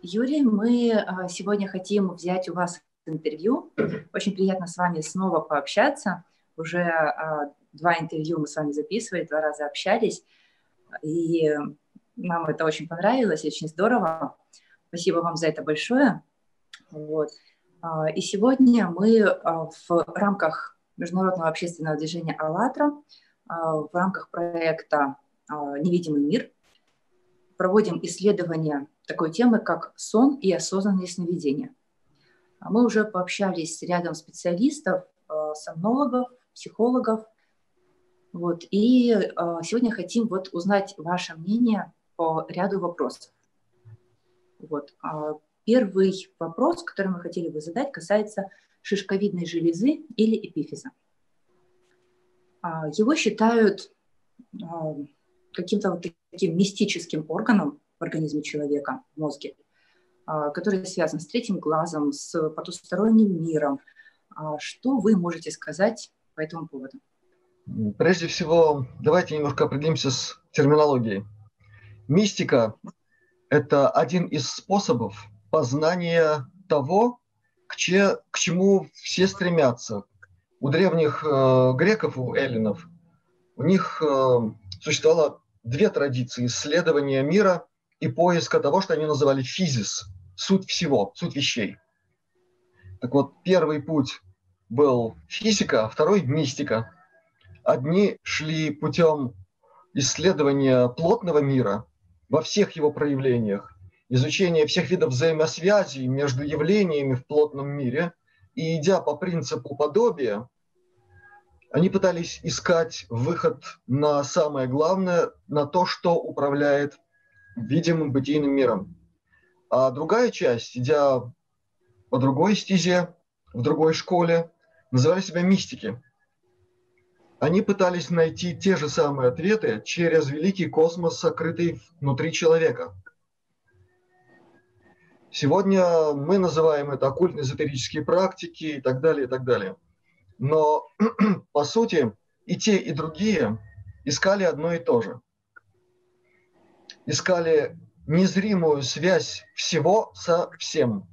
Юрий, мы сегодня хотим взять у вас интервью. Очень приятно с вами снова пообщаться. Уже два интервью мы с вами записывали, два раза общались. И нам это очень понравилось, очень здорово. Спасибо вам за это большое. Вот. И сегодня мы в рамках международного общественного движения «АЛЛАТРА», в рамках проекта «Невидимый мир» проводим исследования такой темы, как сон и осознанные сновидения. Мы уже пообщались с рядом специалистов, сомнологов, психологов. Вот, и сегодня хотим узнать ваше мнение по ряду вопросов. Вот. Первый вопрос, который мы хотели бы задать, касается шишковидной железы или эпифиза. Его считают каким-то таким мистическим органом в организме человека, в мозге, который связан с третьим глазом, с потусторонним миром. Что вы можете сказать по этому поводу? Прежде всего, давайте немножко определимся с терминологией. Мистика – это один из способов познания того, к чему все стремятся. У древних греков, у эллинов, у них существовало две традиции – исследования мира и поиска того, что они называли физис – суть всего, суть вещей. Так вот, первый путь был физика, второй – мистика. Одни шли путем исследования плотного мира во всех его проявлениях, изучения всех видов взаимосвязи между явлениями в плотном мире, и идя по принципу подобия, они пытались искать выход на самое главное, на то, что управляет видимым бытийным миром. А другая часть, идя по другой стезе, в другой школе, называли себя мистики. Они пытались найти те же самые ответы через великий космос, сокрытый внутри человека. Сегодня мы называем это оккультно-эзотерические практики и так далее, и так далее. Но, по сути, и те, и другие искали одно и то же. Искали незримую связь всего со всем.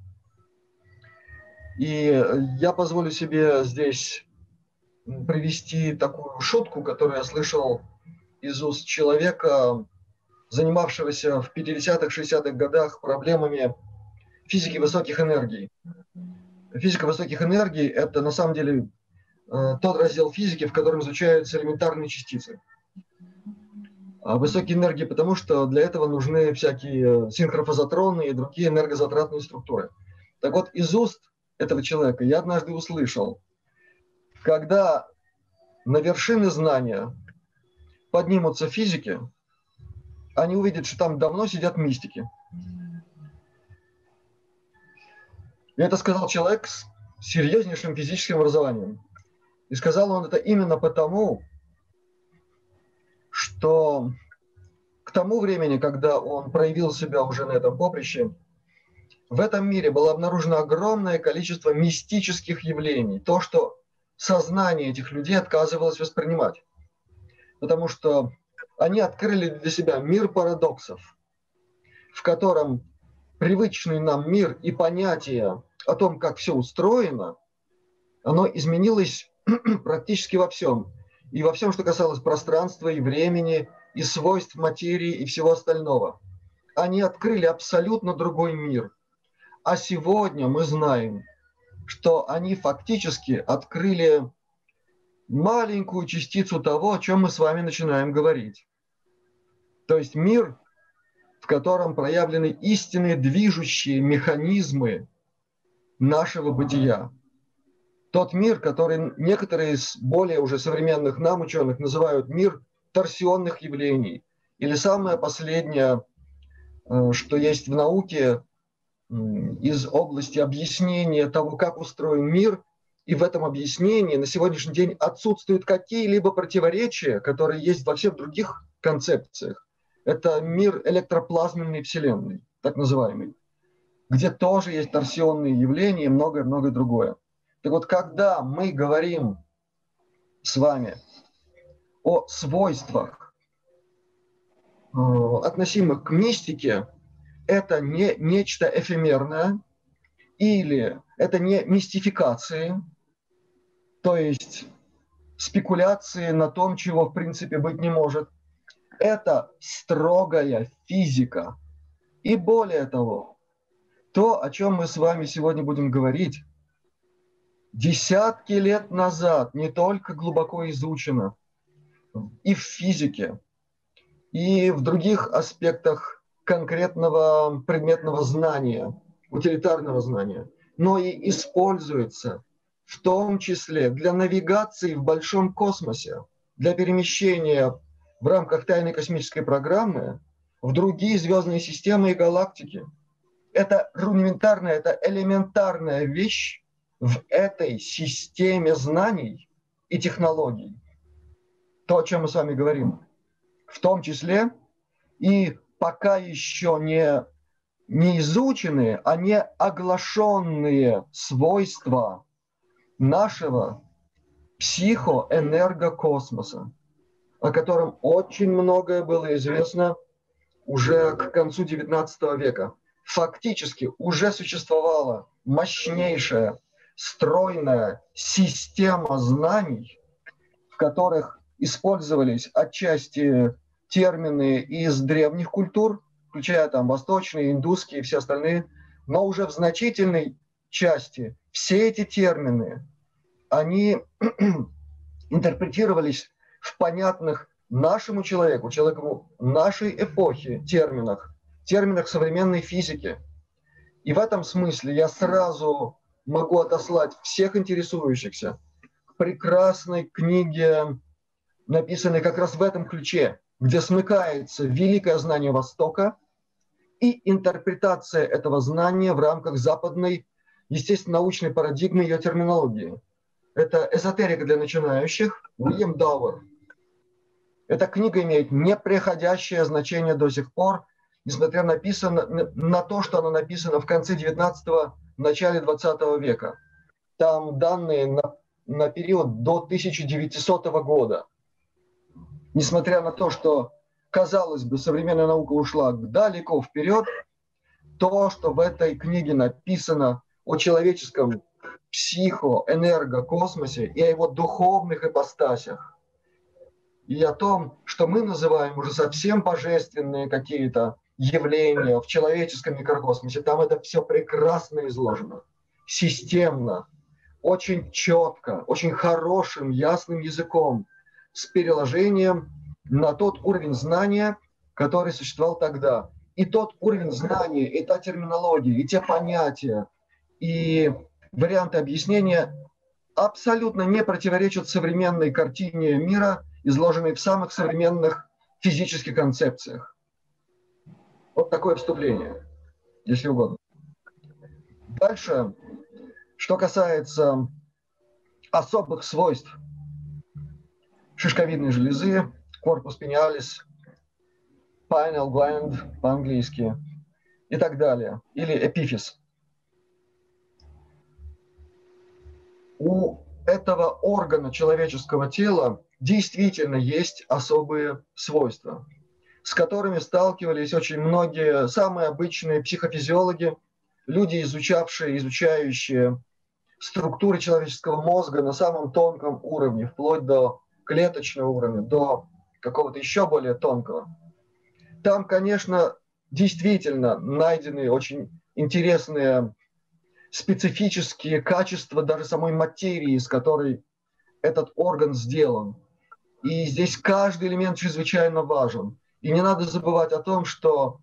И я позволю себе здесь привести такую шутку, которую я слышал из уст человека, занимавшегося в 50-х, 60-х годах проблемами физики высоких энергий. Физика высоких энергий – это на самом деле тот раздел физики, в котором изучаются элементарные частицы. Высокие энергии, потому что для этого нужны всякие синхрофазотроны и другие энергозатратные структуры. Так вот, из уст этого человека я однажды услышал, когда на вершины знания поднимутся физики, они увидят, что там давно сидят мистики. И это сказал человек с серьезнейшим физическим образованием. И сказал он это именно потому, что к тому времени, когда он проявил себя уже на этом поприще, в этом мире было обнаружено огромное количество мистических явлений. То, что сознание этих людей отказывалось воспринимать. Потому что они открыли для себя мир парадоксов, в котором привычный нам мир и понятие о том, как все устроено, оно изменилось практически во всем. И во всем, что касалось пространства и времени, и свойств материи, и всего остального. Они открыли абсолютно другой мир. А сегодня мы знаем, что они фактически открыли маленькую частицу того, о чем мы с вами начинаем говорить. То есть мир, в котором проявлены истинные движущие механизмы нашего бытия. Тот мир, который некоторые из более уже современных нам ученых называют мир торсионных явлений. Или самое последнее, что есть в науке из области объяснения того, как устроен мир, и в этом объяснении на сегодняшний день отсутствуют какие-либо противоречия, которые есть во всех других концепциях. Это мир электроплазменной Вселенной, так называемый, где тоже есть торсионные явления и многое-многое другое. Так вот, когда мы говорим с вами о свойствах, относимых к мистике, это не нечто эфемерное, или это не мистификации, то есть спекуляции на том, чего в принципе быть не может. Это строгая физика. И более того, то, о чем мы с вами сегодня будем говорить, десятки лет назад не только глубоко изучено и в физике, и в других аспектах конкретного предметного знания, утилитарного знания, но и используется в том числе для навигации в большом космосе, для перемещения в рамках тайной космической программы в другие звездные системы и галактики. Это рудиментарная, это элементарная вещь в этой системе знаний и технологий. То, о чем мы с вами говорим. В том числе и пока еще не изученные, а не оглашенные свойства нашего психоэнергокосмоса, о котором очень многое было известно уже к концу XIX века. Фактически уже существовала мощнейшая, стройная система знаний, в которых использовались отчасти термины из древних культур, включая там восточные, индусские и все остальные, но уже в значительной части все эти термины, они интерпретировались в понятных нашему человеку, человеку нашей эпохи терминах современной физики. И в этом смысле я сразу могу отослать всех интересующихся к прекрасной книге, написанной как раз в этом ключе, где смыкается великое знание Востока и интерпретация этого знания в рамках западной, естественно-научной парадигмы ее терминологии. Это «Эзотерика для начинающих», Уильям Дауэр. Эта книга имеет непреходящее значение до сих пор, несмотря на то, что она написана в конце 19-го, начале 20 века. Там данные на период до 1900 года. Несмотря на то, что, казалось бы, современная наука ушла далеко вперед, то, что в этой книге написано о человеческом психоэнергокосмосе и о его духовных ипостасях, и о том, что мы называем уже совсем божественные какие-то явления в человеческом микрокосмосе, там это все прекрасно изложено, системно, очень четко, очень хорошим, ясным языком, с переложением на тот уровень знания, который существовал тогда. И тот уровень знания, и та терминология, и те понятия, и варианты объяснения абсолютно не противоречат современной картине мира, изложенной в самых современных физических концепциях. Вот такое вступление, если угодно. Дальше, что касается особых свойств шишковидной железы, corpus pinealis, pineal gland по-английски и так далее, или эпифиз. У этого органа человеческого тела действительно есть особые свойства, с которыми сталкивались очень многие самые обычные психофизиологи, люди, изучающие структуры человеческого мозга на самом тонком уровне, вплоть до клеточного уровня, до какого-то еще более тонкого. Там, конечно, действительно найдены очень интересные специфические качества даже самой материи, из которой этот орган сделан. И здесь каждый элемент чрезвычайно важен. И не надо забывать о том, что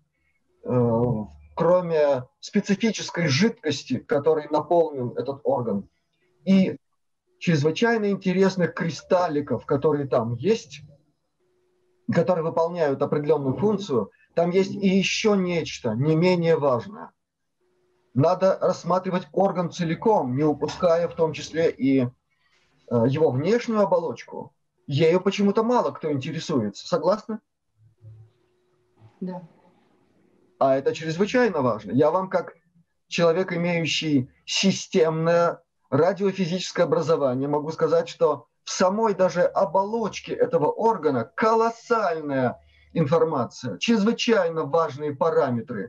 кроме специфической жидкости, которой наполнен этот орган, и чрезвычайно интересных кристалликов, которые там есть, которые выполняют определенную функцию, там есть и еще нечто не менее важное. Надо рассматривать орган целиком, не упуская в том числе и его внешнюю оболочку. Ею почему-то мало кто интересуется. Согласны? Да. А это чрезвычайно важно. Я вам, как человек, имеющий системное радиофизическое образование, могу сказать, что в самой даже оболочке этого органа колоссальная информация, чрезвычайно важные параметры.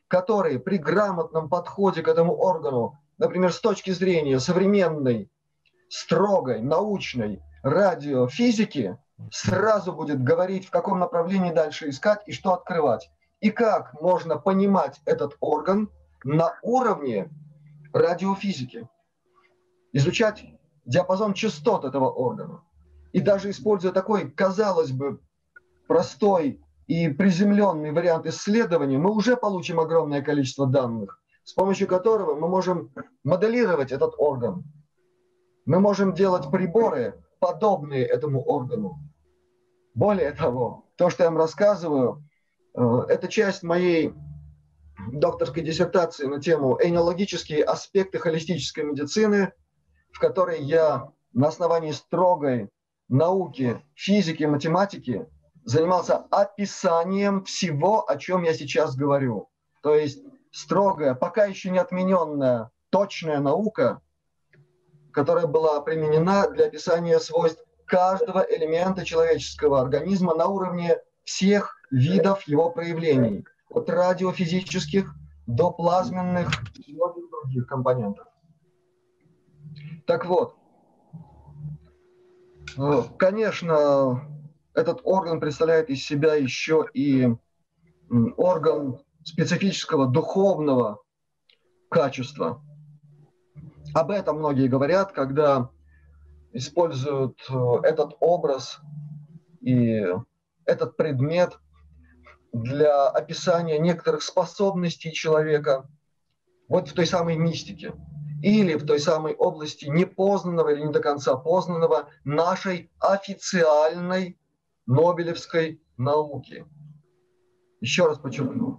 которые при грамотном подходе к этому органу, например, с точки зрения современной, строгой, научной радиофизики, сразу будет говорить, в каком направлении дальше искать и что открывать. И как можно понимать этот орган на уровне радиофизики. Изучать диапазон частот этого органа. И даже используя такой, казалось бы, простой и приземленный вариант исследования, мы уже получим огромное количество данных, с помощью которого мы можем моделировать этот орган. Мы можем делать приборы, подобные этому органу. Более того, то, что я вам рассказываю, это часть моей докторской диссертации на тему «Энеологические аспекты холистической медицины», в которой я на основании строгой науки, физики, математики занимался описанием всего, о чем я сейчас говорю. То есть строгая, пока еще не отмененная, точная наука, которая была применена для описания свойств каждого элемента человеческого организма на уровне всех видов его проявлений, от радиофизических до плазменных и многих других компонентов. Так вот, конечно, этот орган представляет из себя еще и орган специфического духовного качества. Об этом многие говорят, когда используют этот образ и этот предмет для описания некоторых способностей человека вот в той самой мистике или в той самой области непознанного или не до конца познанного нашей официальной нобелевской науки. Еще раз подчеркну.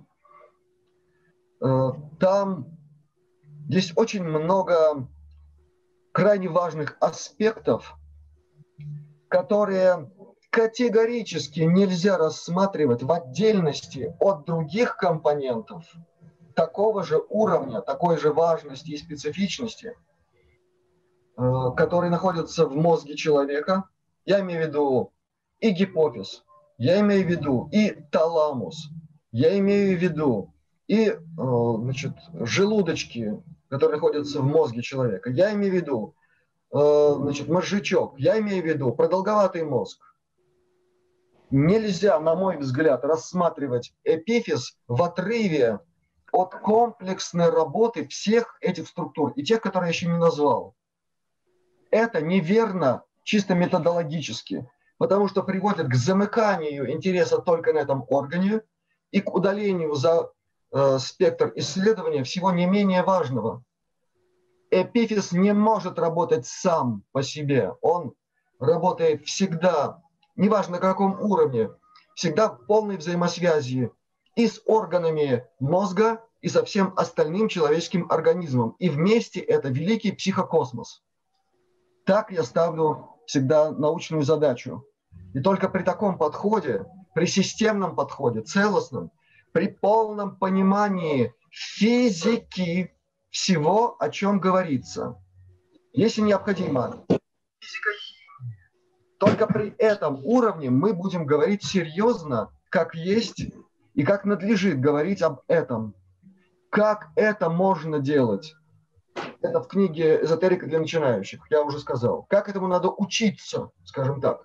Там есть очень много крайне важных аспектов, которые категорически нельзя рассматривать в отдельности от других компонентов такого же уровня, такой же важности и специфичности, которые находятся в мозге человека. Я имею в виду и гипофиз, я имею в виду и таламус, я имею в виду и желудочки, которые находятся в мозге человека, я имею в виду мозжечок, я имею в виду продолговатый мозг. Нельзя, на мой взгляд, рассматривать эпифиз в отрыве от комплексной работы всех этих структур и тех, которые я еще не назвал. Это неверно чисто методологически, потому что приводит к замыканию интереса только на этом органе и к удалению за спектр исследования всего не менее важного. Эпифиз не может работать сам по себе. Он работает всегда, неважно на каком уровне, всегда в полной взаимосвязи и с органами мозга, и со всем остальным человеческим организмом. И вместе это великий психокосмос. Так я ставлю всегда научную задачу. И только при таком подходе, при системном подходе, целостном, при полном понимании физики всего, о чем говорится, если необходимо, только при этом уровне мы будем говорить серьезно, как есть и как надлежит говорить об этом. Как это можно делать? Это в книге «Эзотерика для начинающих», я уже сказал. Как этому надо учиться, скажем так.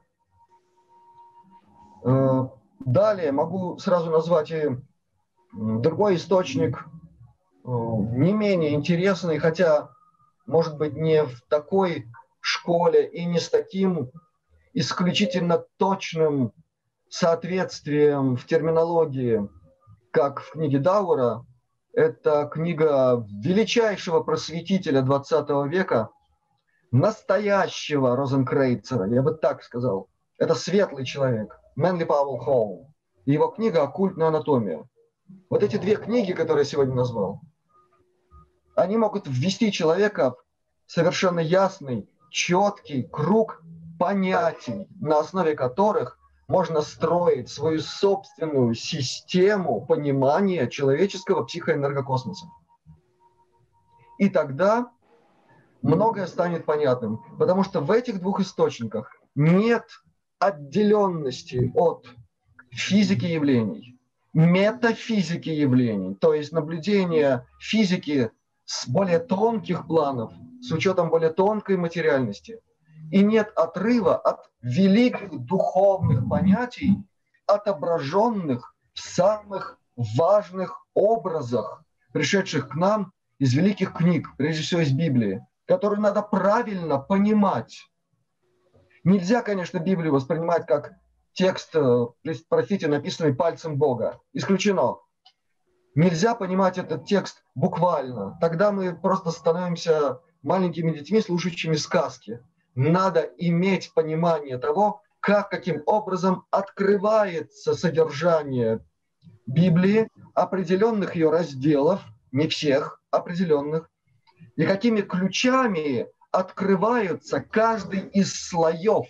Далее могу сразу назвать и другой источник, не менее интересный, хотя, может быть, не в такой школе и не с таким исключительно точным соответствием в терминологии, как в книге Дауэра. Это книга величайшего просветителя 20 века, настоящего Розенкрейцера, я бы так сказал. Это светлый человек, Мэнли Пауэлл Холл. И его книга «Оккультная анатомия». Вот эти две книги, которые я сегодня назвал, они могут ввести человека в совершенно ясный, четкий круг понятий, на основе которых можно строить свою собственную систему понимания человеческого психоэнергокосмоса. И тогда многое станет понятным, потому что в этих двух источниках нет отделенности от физики явлений, метафизики явлений, то есть наблюдение физики с более тонких планов, с учетом более тонкой материальности. И нет отрыва от великих духовных понятий, отображенных в самых важных образах, пришедших к нам из великих книг, прежде всего из Библии, которые надо правильно понимать. Нельзя, конечно, Библию воспринимать как текст, простите, написанный пальцем Бога. Исключено. Нельзя понимать этот текст буквально. Тогда мы просто становимся маленькими детьми, слушающими сказки. Надо иметь понимание того, каким образом открывается содержание Библии, определенных ее разделов, не всех, определенных, и какими ключами открываются каждый из слоев,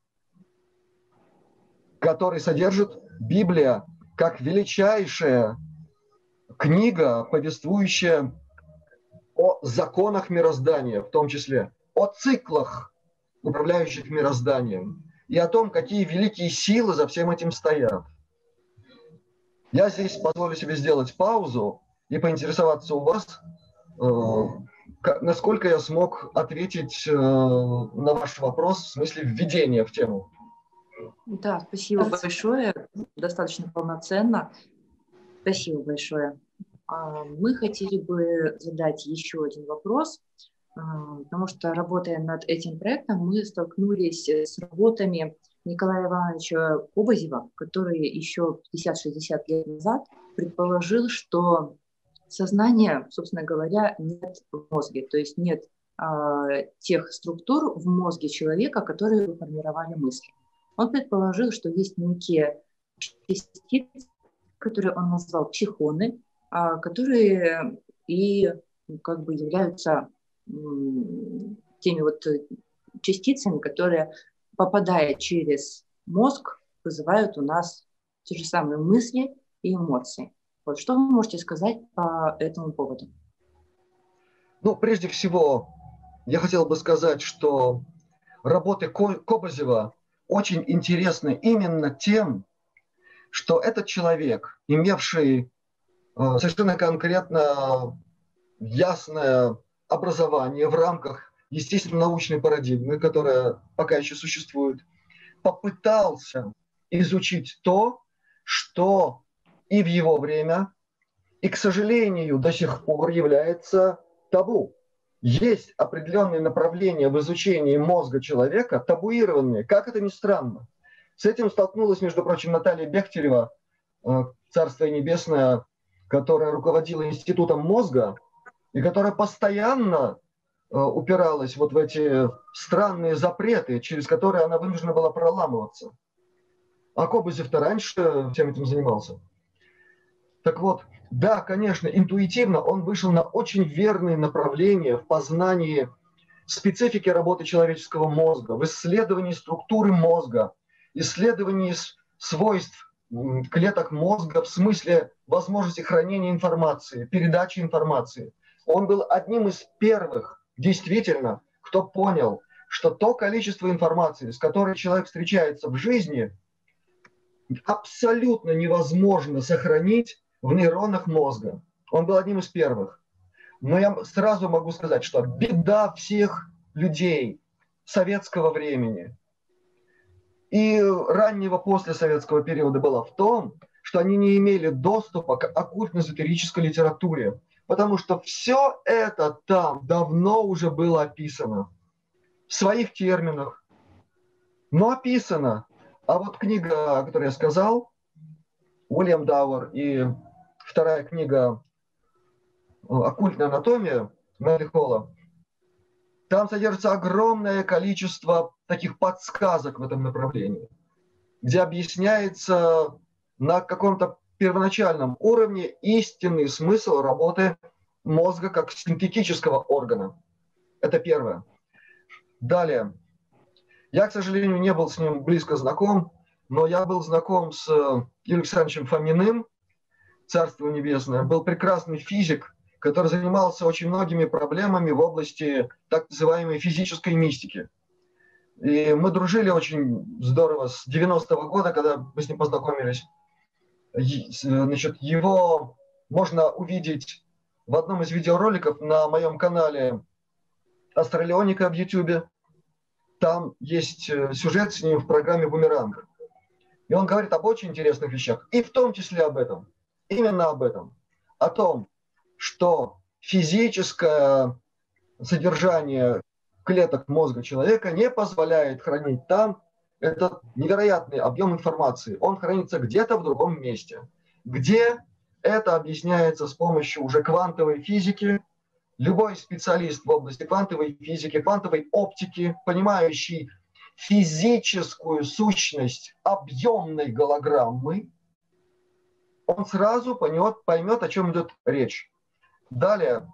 который содержит Библия как величайшая книга, повествующая о законах мироздания, в том числе о циклах, управляющих мирозданием, и о том, какие великие силы за всем этим стоят. Я здесь позволю себе сделать паузу и поинтересоваться у вас, насколько я смог ответить на ваш вопрос в смысле введения в тему. Да, спасибо большое, достаточно полноценно. Спасибо большое. Мы хотели бы задать еще один вопрос, потому что, работая над этим проектом, мы столкнулись с работами Николая Ивановича Кобозева, который еще 50-60 лет назад предположил, что сознания, собственно говоря, нет в мозге, то есть нет тех структур в мозге человека, которые формировали мысли. Он предположил, что есть некие частицы, которые он назвал психоны, которые и как бы являются теми вот частицами, которые, попадая через мозг, вызывают у нас те же самые мысли и эмоции. Вот что вы можете сказать по этому поводу? Ну, прежде всего, я хотел бы сказать, что работы Кобозева очень интересны именно тем, что этот человек, имевший совершенно конкретно ясное образование в рамках естественно-научной парадигмы, которая пока еще существует, попытался изучить то, что и в его время, и, к сожалению, до сих пор является табу. Есть определенные направления в изучении мозга человека, табуированные, как это ни странно. С этим столкнулась, между прочим, Наталья Бехтерева, Царствие Небесное, которая руководила Институтом мозга, и которая постоянно упиралась вот в эти странные запреты, через которые она вынуждена была проламываться. А Кобозев-то раньше всем этим занимался. Так вот, да, конечно, интуитивно он вышел на очень верные направления в познании специфики работы человеческого мозга, в исследовании структуры мозга, исследовании свойств клеток мозга в смысле возможности хранения информации, передачи информации. Он был одним из первых, действительно, кто понял, что то количество информации, с которой человек встречается в жизни, абсолютно невозможно сохранить в нейронах мозга. Он был одним из первых. Но я сразу могу сказать, что беда всех людей советского времени и раннего послесоветского периода была в том, что они не имели доступа к оккультно-эзотерической литературе, потому что все это там давно уже было описано в своих терминах, но описано. А вот книга, о которой я сказал, Уильям Дауэр, и вторая книга «Оккультная анатомия» Мэри Холла, там содержится огромное количество таких подсказок в этом направлении, где объясняется на каком-то первоначальном уровне истинный смысл работы мозга как синтетического органа. Это первое. Далее. Я, к сожалению, не был с ним близко знаком, но я был знаком с Юрием Александровичем Фоминым, Царство Небесное. Был прекрасный физик, который занимался очень многими проблемами в области так называемой физической мистики. И мы дружили очень здорово с 90-го года, когда мы с ним познакомились. Значит, его можно увидеть в одном из видеороликов на моем канале Астралионика в YouTube. Там есть сюжет с ним в программе «Бумеранг». И он говорит об очень интересных вещах, и в том числе об этом, именно об этом, о том, что физическое содержание клеток мозга человека не позволяет хранить там этот невероятный объем информации. Он хранится где-то в другом месте, где это объясняется с помощью уже квантовой физики. Любой специалист в области квантовой физики, квантовой оптики, понимающий физическую сущность объемной голограммы, он сразу поймет, о чем идет речь. Далее,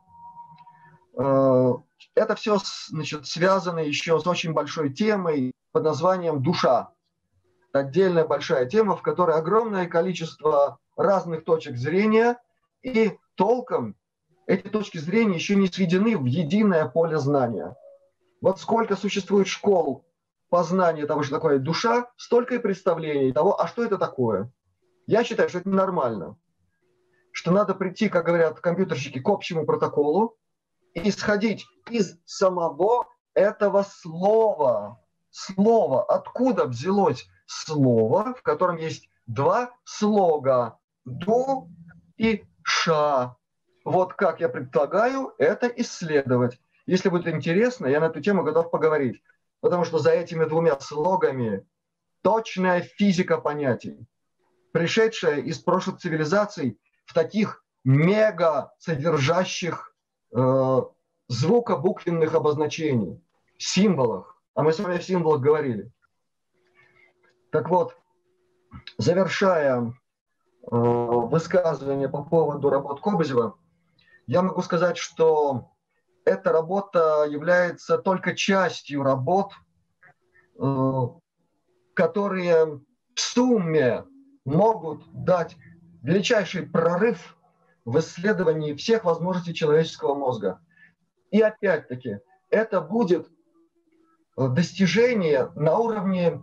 это все, значит, связано еще с очень большой темой под названием «душа». Отдельная большая тема, в которой огромное количество разных точек зрения, и толком эти точки зрения еще не сведены в единое поле знания. Вот сколько существует школ познания того, что такое душа, столько и представлений того, а что это такое. Я считаю, что это ненормально, что надо прийти, как говорят компьютерщики, к общему протоколу и исходить из самого этого слова. Слово. Откуда взялось слово, в котором есть два слога «ду» и «ша». Вот как я предлагаю это исследовать. Если будет интересно, я на эту тему готов поговорить. Потому что за этими двумя слогами точная физика понятий, пришедшая из прошлых цивилизаций в таких мега содержащих звукобуквенных обозначений, символах. А мы с вами о символах говорили. Так вот, завершая высказывание по поводу работ Кобызева, я могу сказать, что эта работа является только частью работ, которые в сумме могут дать величайший прорыв в исследовании всех возможностей человеческого мозга. И опять-таки, это будет достижение на уровне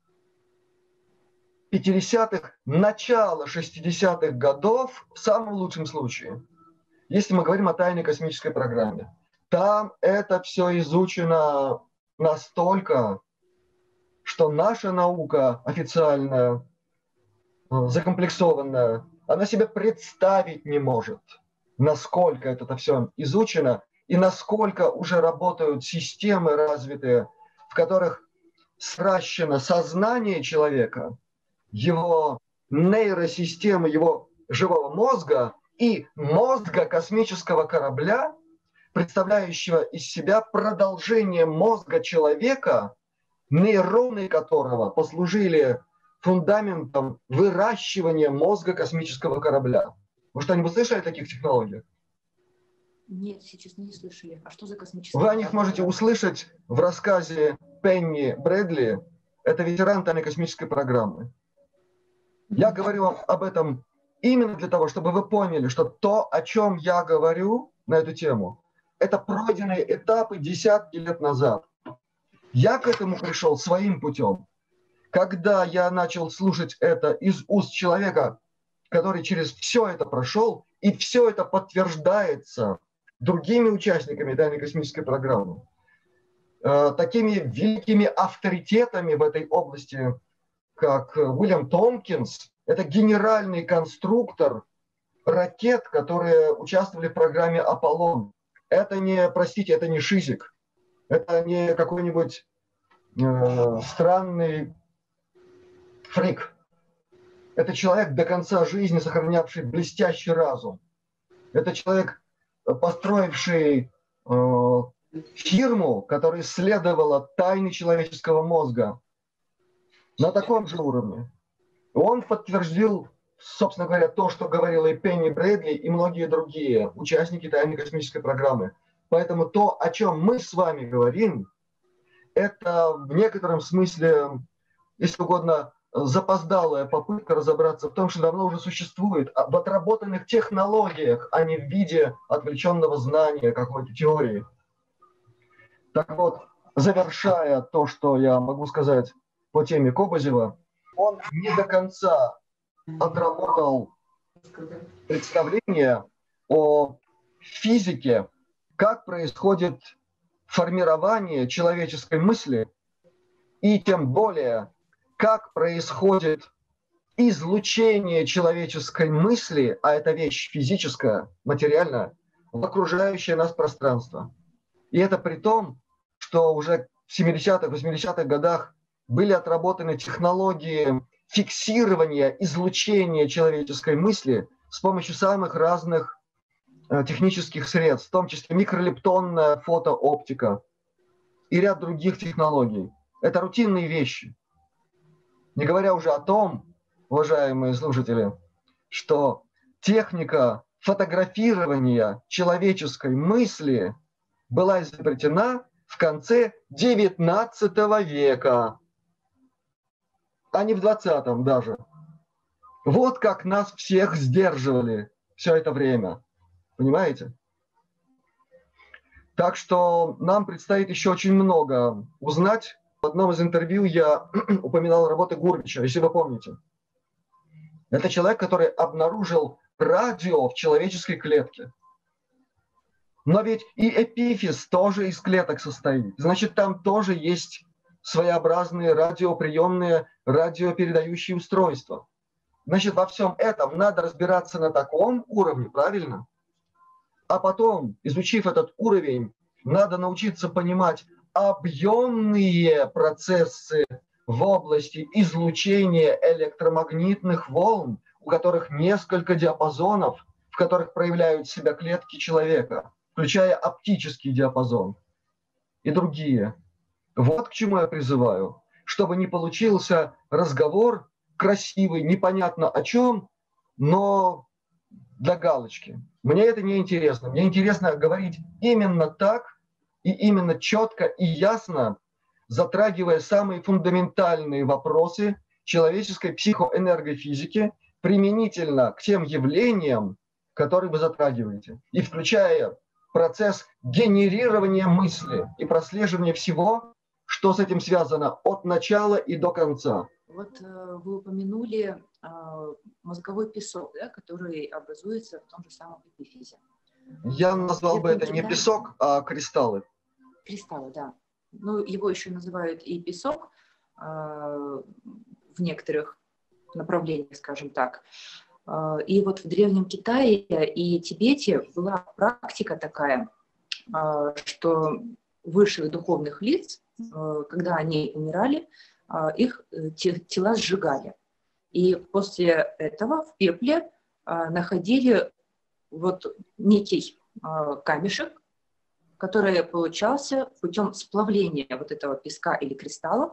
50-х, начала 60-х годов в самом лучшем случае. Если мы говорим о тайной космической программе. Там это все изучено настолько, что наша наука официальная, закомплексованная, она себе представить не может, насколько это все изучено и насколько уже работают системы развитые, в которых сращено сознание человека, его нейросистемы, его живого мозга и мозга космического корабля, представляющего из себя продолжение мозга человека, нейроны которого послужили фундаментом выращивания мозга космического корабля. Вы что-нибудь слышали о таких технологиях? Нет, сейчас не слышали. А что за космический Вы о них можете услышать в рассказе Пенни Брэдли. Это ветеран тайной космической программы. Я говорю вам об этом именно для того, чтобы вы поняли, что то, о чем я говорю на эту тему, это пройденные этапы десятки лет назад. Я к этому пришел своим путем. Когда я начал слушать это из уст человека, который через все это прошел, и все это подтверждается другими участниками тайной космической программы, такими великими авторитетами в этой области, как Уильям Томпкинс, это генеральный конструктор ракет, которые участвовали в программе «Аполлон». Это не, простите, это не Шизик, это не какой-нибудь странный фрик. Это человек до конца жизни сохранявший блестящий разум. Это человек, построивший фирму, которая исследовала тайны человеческого мозга на таком же уровне. Он подтвердил, собственно говоря, то, что говорила и Пенни Брэдли, и многие другие участники тайной космической программы. Поэтому то, о чем мы с вами говорим, это в некотором смысле, если угодно, запоздалая попытка разобраться в том, что давно уже существует, в отработанных технологиях, а не в виде отвлеченного знания какой-то теории. Так вот, завершая то, что я могу сказать по теме Кобызева, он не до конца отработал представление о физике, как происходит формирование человеческой мысли, и тем более, как происходит излучение человеческой мысли, а это вещь физическая, материальная, в окружающее нас пространство. И это при том, что уже в 70-х, 80-х годах были отработаны технологии фиксирования, излучения человеческой мысли с помощью самых разных технических средств, в том числе микролептонная фотооптика и ряд других технологий. Это рутинные вещи. Не говоря уже о том, уважаемые слушатели, что техника фотографирования человеческой мысли была изобретена в конце XIX века, а не в 20-м даже. Вот как нас всех сдерживали все это время. Понимаете? Так что нам предстоит еще очень много узнать. В одном из интервью я упоминал работы Гурвича, если вы помните. Это человек, который обнаружил радио в человеческой клетке. Но ведь и эпифиз тоже из клеток состоит. Значит, там тоже есть своеобразные радиоприемные, радиопередающие устройства. Значит, во всем этом надо разбираться на таком уровне, правильно? А потом, изучив этот уровень, надо научиться понимать объемные процессы в области излучения электромагнитных волн, у которых несколько диапазонов, в которых проявляют себя клетки человека, включая оптический диапазон и другие. Вот к чему я призываю, чтобы не получился разговор красивый, непонятно о чем, но для галочки. Мне это не интересно. Мне интересно говорить именно так и именно четко и ясно, затрагивая самые фундаментальные вопросы человеческой психоэнергофизики применительно к тем явлениям, которые вы затрагиваете, и включая процесс генерирования мысли и прослеживания всего, что с этим связано от начала и до конца. Вот вы упомянули мозговой песок, да, который образуется в том же самом эпифизе. Я назвал бы это не песок, а кристаллы. Кристаллы, да. Ну, его еще называют и песок в некоторых направлениях, скажем так. И вот в Древнем Китае и Тибете была практика такая, что высших духовных лиц, когда они умирали, их тела сжигали. И после этого в пепле находили вот некий камешек, который получался путем сплавления вот этого песка или кристаллов,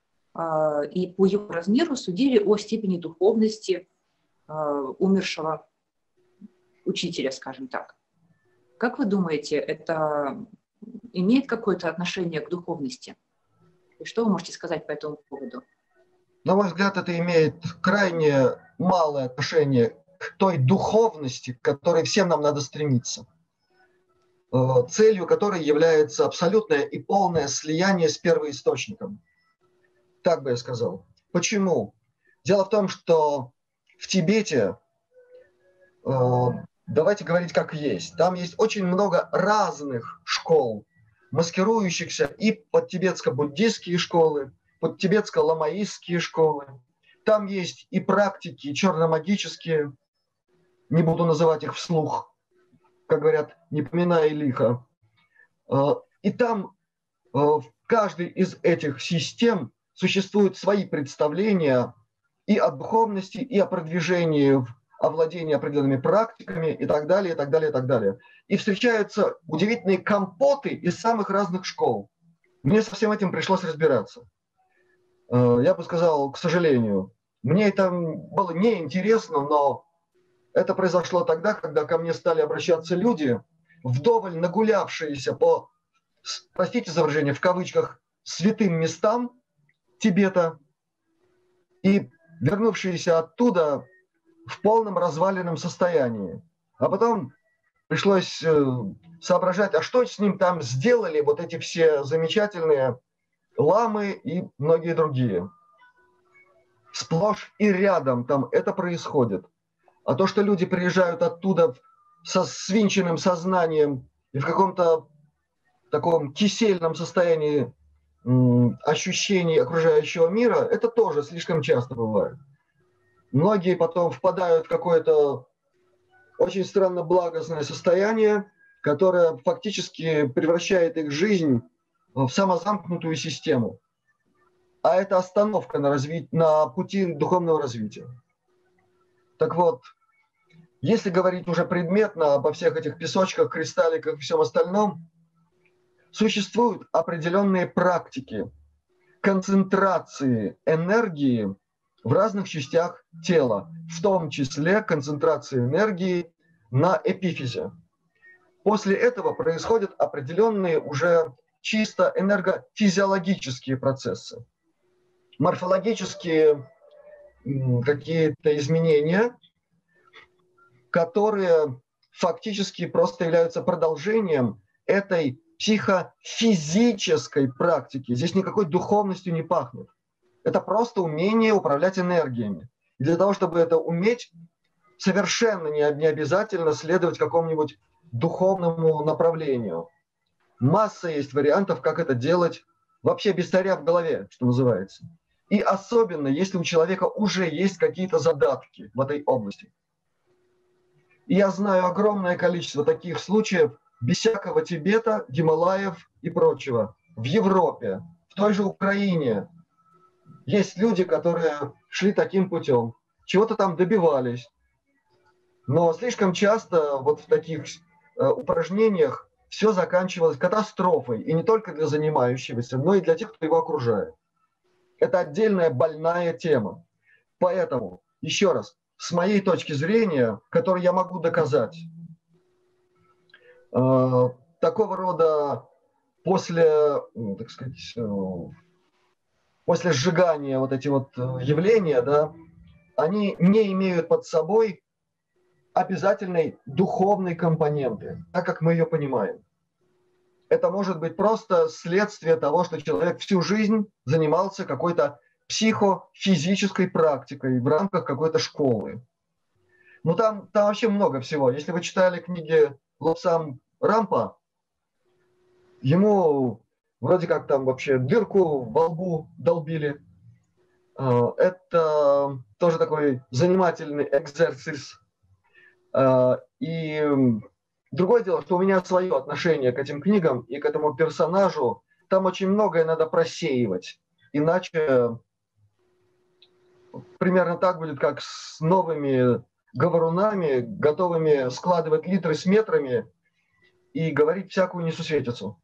и по его размеру судили о степени духовности умершего учителя, скажем так. Как вы думаете, это имеет какое-то отношение к духовности? И что вы можете сказать по этому поводу? На мой взгляд, это имеет крайне малое отношение к той духовности, к которой всем нам надо стремиться. Целью которой является абсолютное и полное слияние с первоисточником. Так бы я сказал. Почему? Дело в том, что в Тибете, давайте говорить как есть, там есть очень много разных школ, маскирующихся и под тибетско-буддистские школы, под тибетско-ламаистские школы. Там есть и практики черномагические, не буду называть их вслух, как говорят, не поминая лихо. И там в каждой из этих систем существуют свои представления и о духовности, и о продвижении в овладении определенными практиками и так далее, и так далее, и так далее. И встречаются удивительные компоты из самых разных школ. Мне со всем этим пришлось разбираться. Я бы сказал, к сожалению, мне это было неинтересно, но это произошло тогда, когда ко мне стали обращаться люди, вдоволь нагулявшиеся по, простите за выражение, в кавычках, святым местам Тибета и вернувшиеся оттуда в полном разваленном состоянии. А потом пришлось соображать, а что с ним там сделали вот эти все замечательные ламы и многие другие. Сплошь и рядом там это происходит. А то, что люди приезжают оттуда со свинченным сознанием и в каком-то таком кисельном состоянии ощущений окружающего мира, это тоже слишком часто бывает. Многие потом впадают в какое-то очень странно благостное состояние, которое фактически превращает их жизнь в самозамкнутую систему. А это остановка на пути духовного развития. Так вот, если говорить уже предметно обо всех этих песочках, кристалликах и всем остальном, существуют определенные практики концентрации энергии в разных частях тела, в том числе концентрации энергии на эпифизе. После этого происходят определенные уже чисто энергофизиологические процессы. Морфологические какие-то изменения, которые фактически просто являются продолжением этой психофизической практики. Здесь никакой духовностью не пахнет. Это просто умение управлять энергиями. И для того, чтобы это уметь, совершенно не обязательно следовать какому-нибудь духовному направлению. Масса есть вариантов, как это делать вообще без царя в голове, что называется. И особенно, если у человека уже есть какие-то задатки в этой области. И я знаю огромное количество таких случаев без всякого Тибета, Гималаев и прочего. В Европе, в той же Украине есть люди, которые шли таким путем, чего-то там добивались. Но слишком часто вот в таких упражнениях все заканчивалось катастрофой. И не только для занимающегося, но и для тех, кто его окружает. Это отдельная больная тема. Поэтому, еще раз, с моей точки зрения, которую я могу доказать, такого рода после, так сказать, после сжигания вот эти вот явления, да, они не имеют под собой обязательной духовной компоненты, так как мы ее понимаем. Это может быть просто следствие того, что человек всю жизнь занимался какой-то психофизической практикой в рамках какой-то школы. Ну там вообще много всего. Если вы читали книги Лобсам Рампа, ему вроде как там вообще дырку во лбу долбили. Это тоже такой занимательный экзерсис. И другое дело, что у меня свое отношение к этим книгам и к этому персонажу. Там очень многое надо просеивать. Иначе примерно так будет, как с новыми говорунами, готовыми складывать литры с метрами и говорить всякую несусветицу.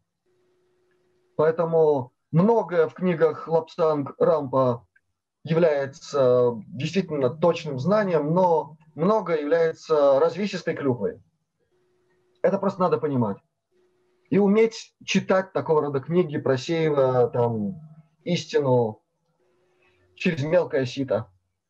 Поэтому многое в книгах Лобсанг Рампа является действительно точным знанием, но многое является развесистой клюквой. Это просто надо понимать. И уметь читать такого рода книги, просеивая там истину через мелкое сито.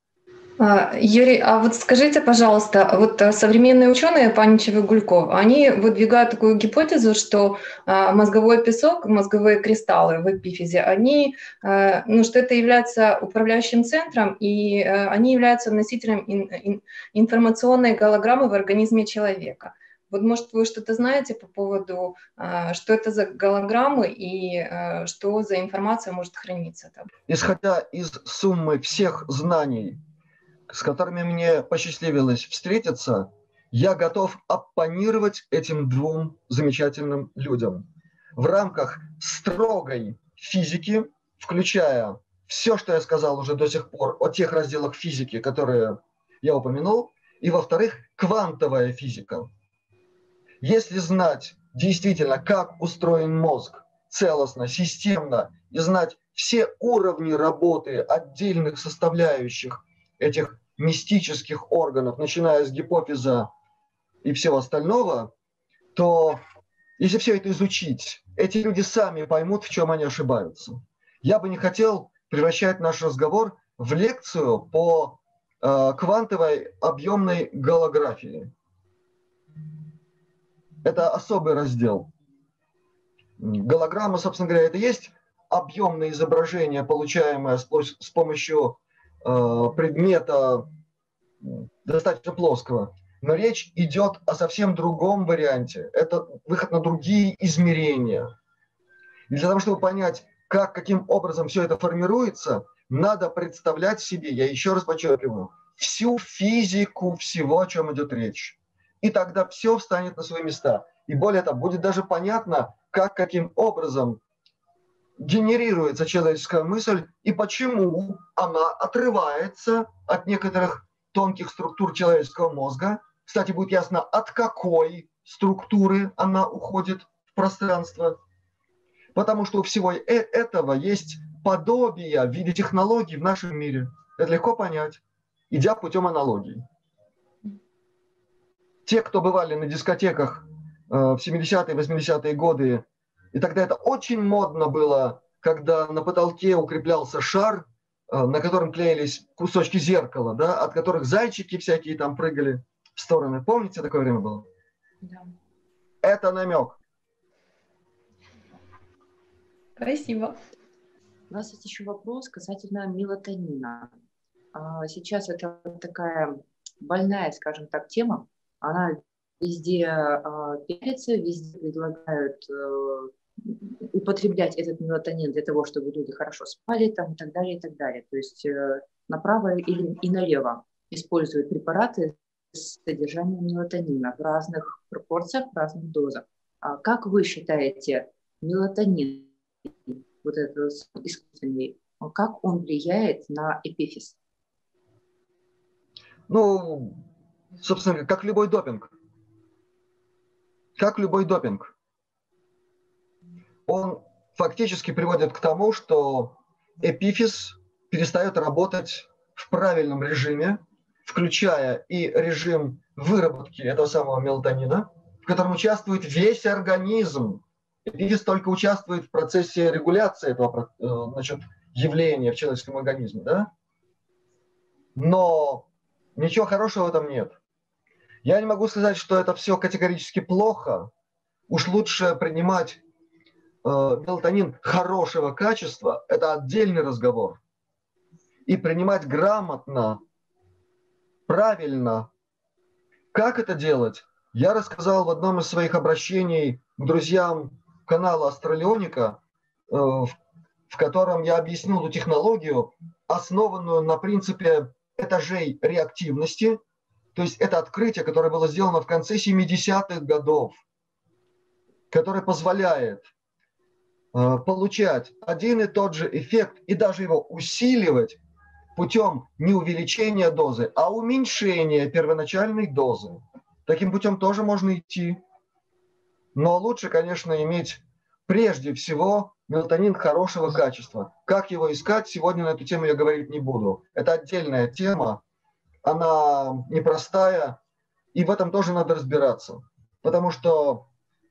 Юрий, а вот скажите, пожалуйста, вот современные ученые Паничев и Гульков, они выдвигают такую гипотезу, что мозговой песок, мозговые кристаллы в эпифизе, они, что это является управляющим центром, и они являются носителем информационной голограммы в организме человека. Вот, может, вы что-то знаете по поводу, что это за голограммы и что за информация может храниться там? Исходя из суммы всех знаний, с которыми мне посчастливилось встретиться, я готов оппонировать этим двум замечательным людям. В рамках строгой физики, включая все, что я сказал уже до сих пор о тех разделах физики, которые я упомянул, и, во-вторых, квантовая физика. Если знать действительно, как устроен мозг целостно, системно, и знать все уровни работы отдельных составляющих этих мистических органов, начиная с гипофиза и всего остального, то если все это изучить, эти люди сами поймут, в чем они ошибаются. Я бы не хотел превращать наш разговор в лекцию по квантовой объемной голографии. Это особый раздел. Голограмма, собственно говоря, это есть объемное изображение, получаемое с помощью предмета достаточно плоского. Но речь идет о совсем другом варианте. Это выход на другие измерения. И для того, чтобы понять, как, каким образом все это формируется, надо представлять себе, я еще раз подчеркиваю, всю физику всего, о чем идет речь. И тогда все встанет на свои места. И более того, будет даже понятно, как, каким образом генерируется человеческая мысль и почему она отрывается от некоторых тонких структур человеческого мозга. Кстати, будет ясно, от какой структуры она уходит в пространство. Потому что у всего этого есть подобие в виде технологий в нашем мире. Это легко понять, идя путем аналогий. Те, кто бывали на дискотеках в 70-е, 80-е годы, и тогда это очень модно было, когда на потолке укреплялся шар, на котором клеились кусочки зеркала, да, от которых зайчики всякие там прыгали в стороны. Помните, такое время было? Да. Это намек. Спасибо. У нас есть еще вопрос касательно мелатонина. Сейчас это такая больная, скажем так, тема. Она везде пиарится, везде предлагают употреблять этот мелатонин для того, чтобы люди хорошо спали там, и так далее, и так далее. То есть направо и налево используют препараты с содержанием мелатонина в разных пропорциях, в разных дозах. Как вы считаете, мелатонин, вот этот искусственный, как он влияет на эпифиз? Ну, собственно, как любой допинг. Как любой допинг. Он фактически приводит к тому, что эпифиз перестает работать в правильном режиме, включая и режим выработки этого самого мелатонина, в котором участвует весь организм. Эпифиз только участвует в процессе регуляции этого явления в человеческом организме, да? Но ничего хорошего в этом нет. Я не могу сказать, что это все категорически плохо. Уж лучше принимать мелатонин хорошего качества, это отдельный разговор. И принимать грамотно, правильно. Как это делать? Я рассказал в одном из своих обращений к друзьям канала Астралионика, в котором я объяснил эту технологию, основанную на принципе этажей реактивности. То есть это открытие, которое было сделано в конце 70-х годов, которое позволяет получать один и тот же эффект и даже его усиливать путем не увеличения дозы, а уменьшения первоначальной дозы. Таким путем тоже можно идти. Но лучше, конечно, иметь прежде всего мелатонин хорошего качества. Как его искать, сегодня на эту тему я говорить не буду. Это отдельная тема, она непростая, и в этом тоже надо разбираться. Потому что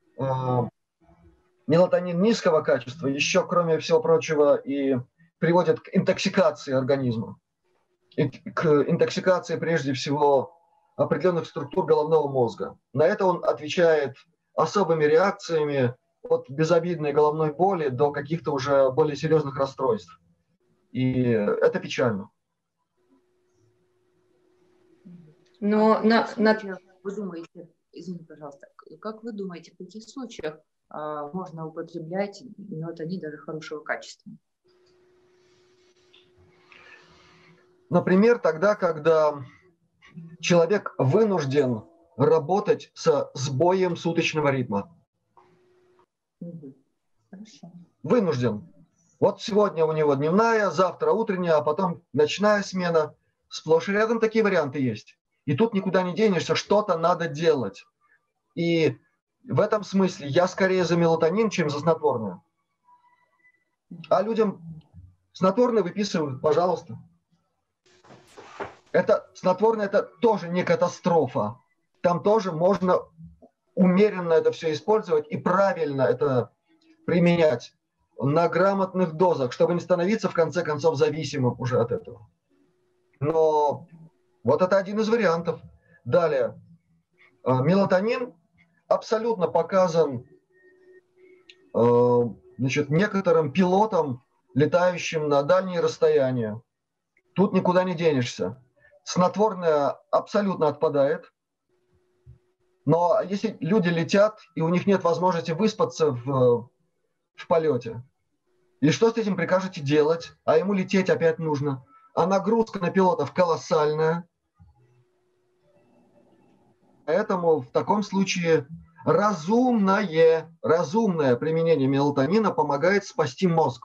мелатонин низкого качества еще, кроме всего прочего, и приводит к интоксикации организма. И к интоксикации, прежде всего, определенных структур головного мозга. На это он отвечает особыми реакциями от безобидной головной боли до каких-то уже более серьезных расстройств. И это печально. Но вы думаете, извините, пожалуйста, как вы думаете, в каких случаях можно употреблять мелатонин даже хорошего качества? Например, тогда, когда человек вынужден работать со сбоем суточного ритма. Хорошо. Вынужден. Вот сегодня у него дневная, завтра утренняя, а потом ночная смена. Сплошь и рядом такие варианты есть. И тут никуда не денешься, что-то надо делать. И в этом смысле я скорее за мелатонин, чем за снотворное. А людям снотворное выписывают, пожалуйста. Это снотворное, это тоже не катастрофа. Там тоже можно умеренно это все использовать и правильно это применять на грамотных дозах, чтобы не становиться в конце концов зависимым уже от этого. Но вот это один из вариантов. Далее. Мелатонин абсолютно показан некоторым пилотам, летающим на дальние расстояния. Тут никуда не денешься. Снотворное абсолютно отпадает. Но если люди летят, и у них нет возможности выспаться в полете, и что с этим прикажете делать? А ему лететь опять нужно. А нагрузка на пилотов колоссальная. Поэтому в таком случае разумное применение мелатонина помогает спасти мозг.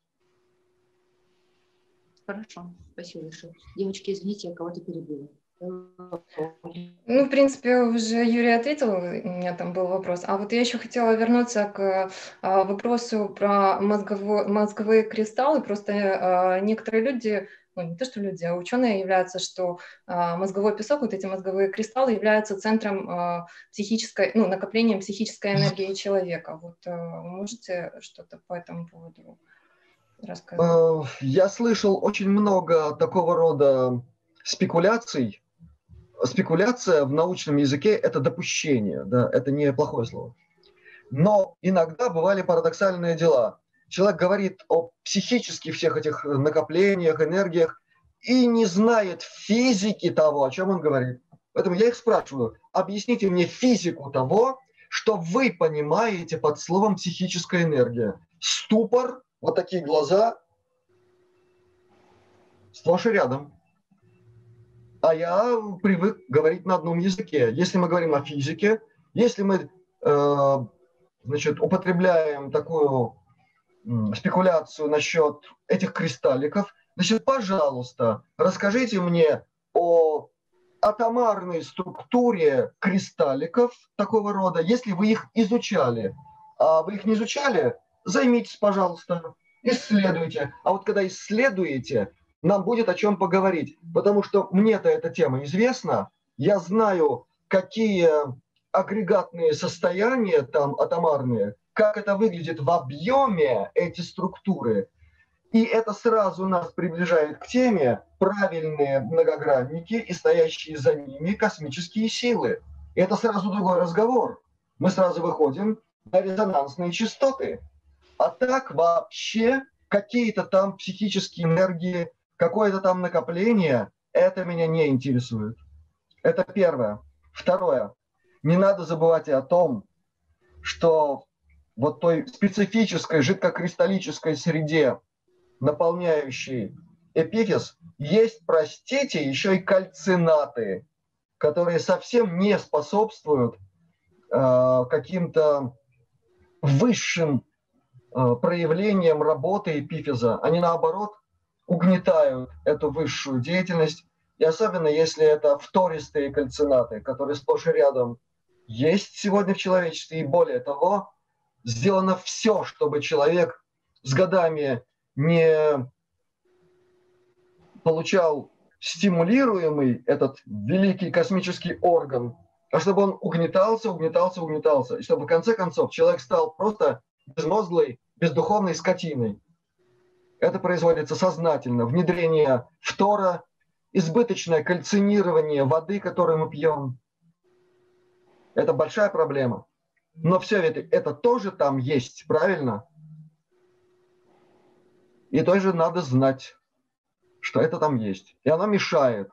Хорошо, спасибо большое. Девочки, извините, я кого-то перебила. Ну, в принципе, уже Юрий ответил, у меня там был вопрос. А вот я еще хотела вернуться к вопросу про мозговые кристаллы. Просто некоторые люди, ну не то что люди, а ученые являются, что мозговой песок, вот эти мозговые кристаллы являются центром психической, ну, накоплением психической энергии человека. Вот можете что-то по этому поводу рассказать? Я слышал очень много такого рода спекуляций. Спекуляция в научном языке – это допущение, да, это не плохое слово. Но иногда бывали парадоксальные дела. Человек говорит о психических всех этих накоплениях, энергиях и не знает физики того, о чем он говорит. Поэтому я их спрашиваю, объясните мне физику того, что вы понимаете под словом психическая энергия. Ступор, вот такие глаза, сплошь и рядом. А я привык говорить на одном языке. Если мы говорим о физике, если мы употребляем такую спекуляцию насчет этих кристалликов, значит, пожалуйста, расскажите мне о атомарной структуре кристалликов такого рода, если вы их изучали. А вы их не изучали, займитесь, пожалуйста, исследуйте. А вот когда исследуете, нам будет о чем поговорить, потому что мне-то эта тема известна, я знаю, какие агрегатные состояния там атомарные, как это выглядит в объеме эти структуры. И это сразу нас приближает к теме правильные многогранники и стоящие за ними космические силы. И это сразу другой разговор. Мы сразу выходим на резонансные частоты. А так вообще какие-то там психические энергии, какое-то там накопление, это меня не интересует. Это первое. Второе. Не надо забывать и о том, что вот той специфической жидкокристаллической среде, наполняющей эпифиз, есть, простите, еще и кальцинаты, которые совсем не способствуют каким-то высшим проявлениям работы эпифиза. Они, наоборот, угнетают эту высшую деятельность, и особенно если это фтористые кальцинаты, которые сплошь и рядом есть сегодня в человечестве, и более того, сделано все, чтобы человек с годами не получал стимулируемый этот великий космический орган, а чтобы он угнетался, и чтобы в конце концов человек стал просто безмозглой, бездуховной скотиной. Это производится сознательно. Внедрение фтора, избыточное кальцинирование воды, которую мы пьем. Это большая проблема. Но все это тоже там есть, правильно? И тоже надо знать, что это там есть. И оно мешает.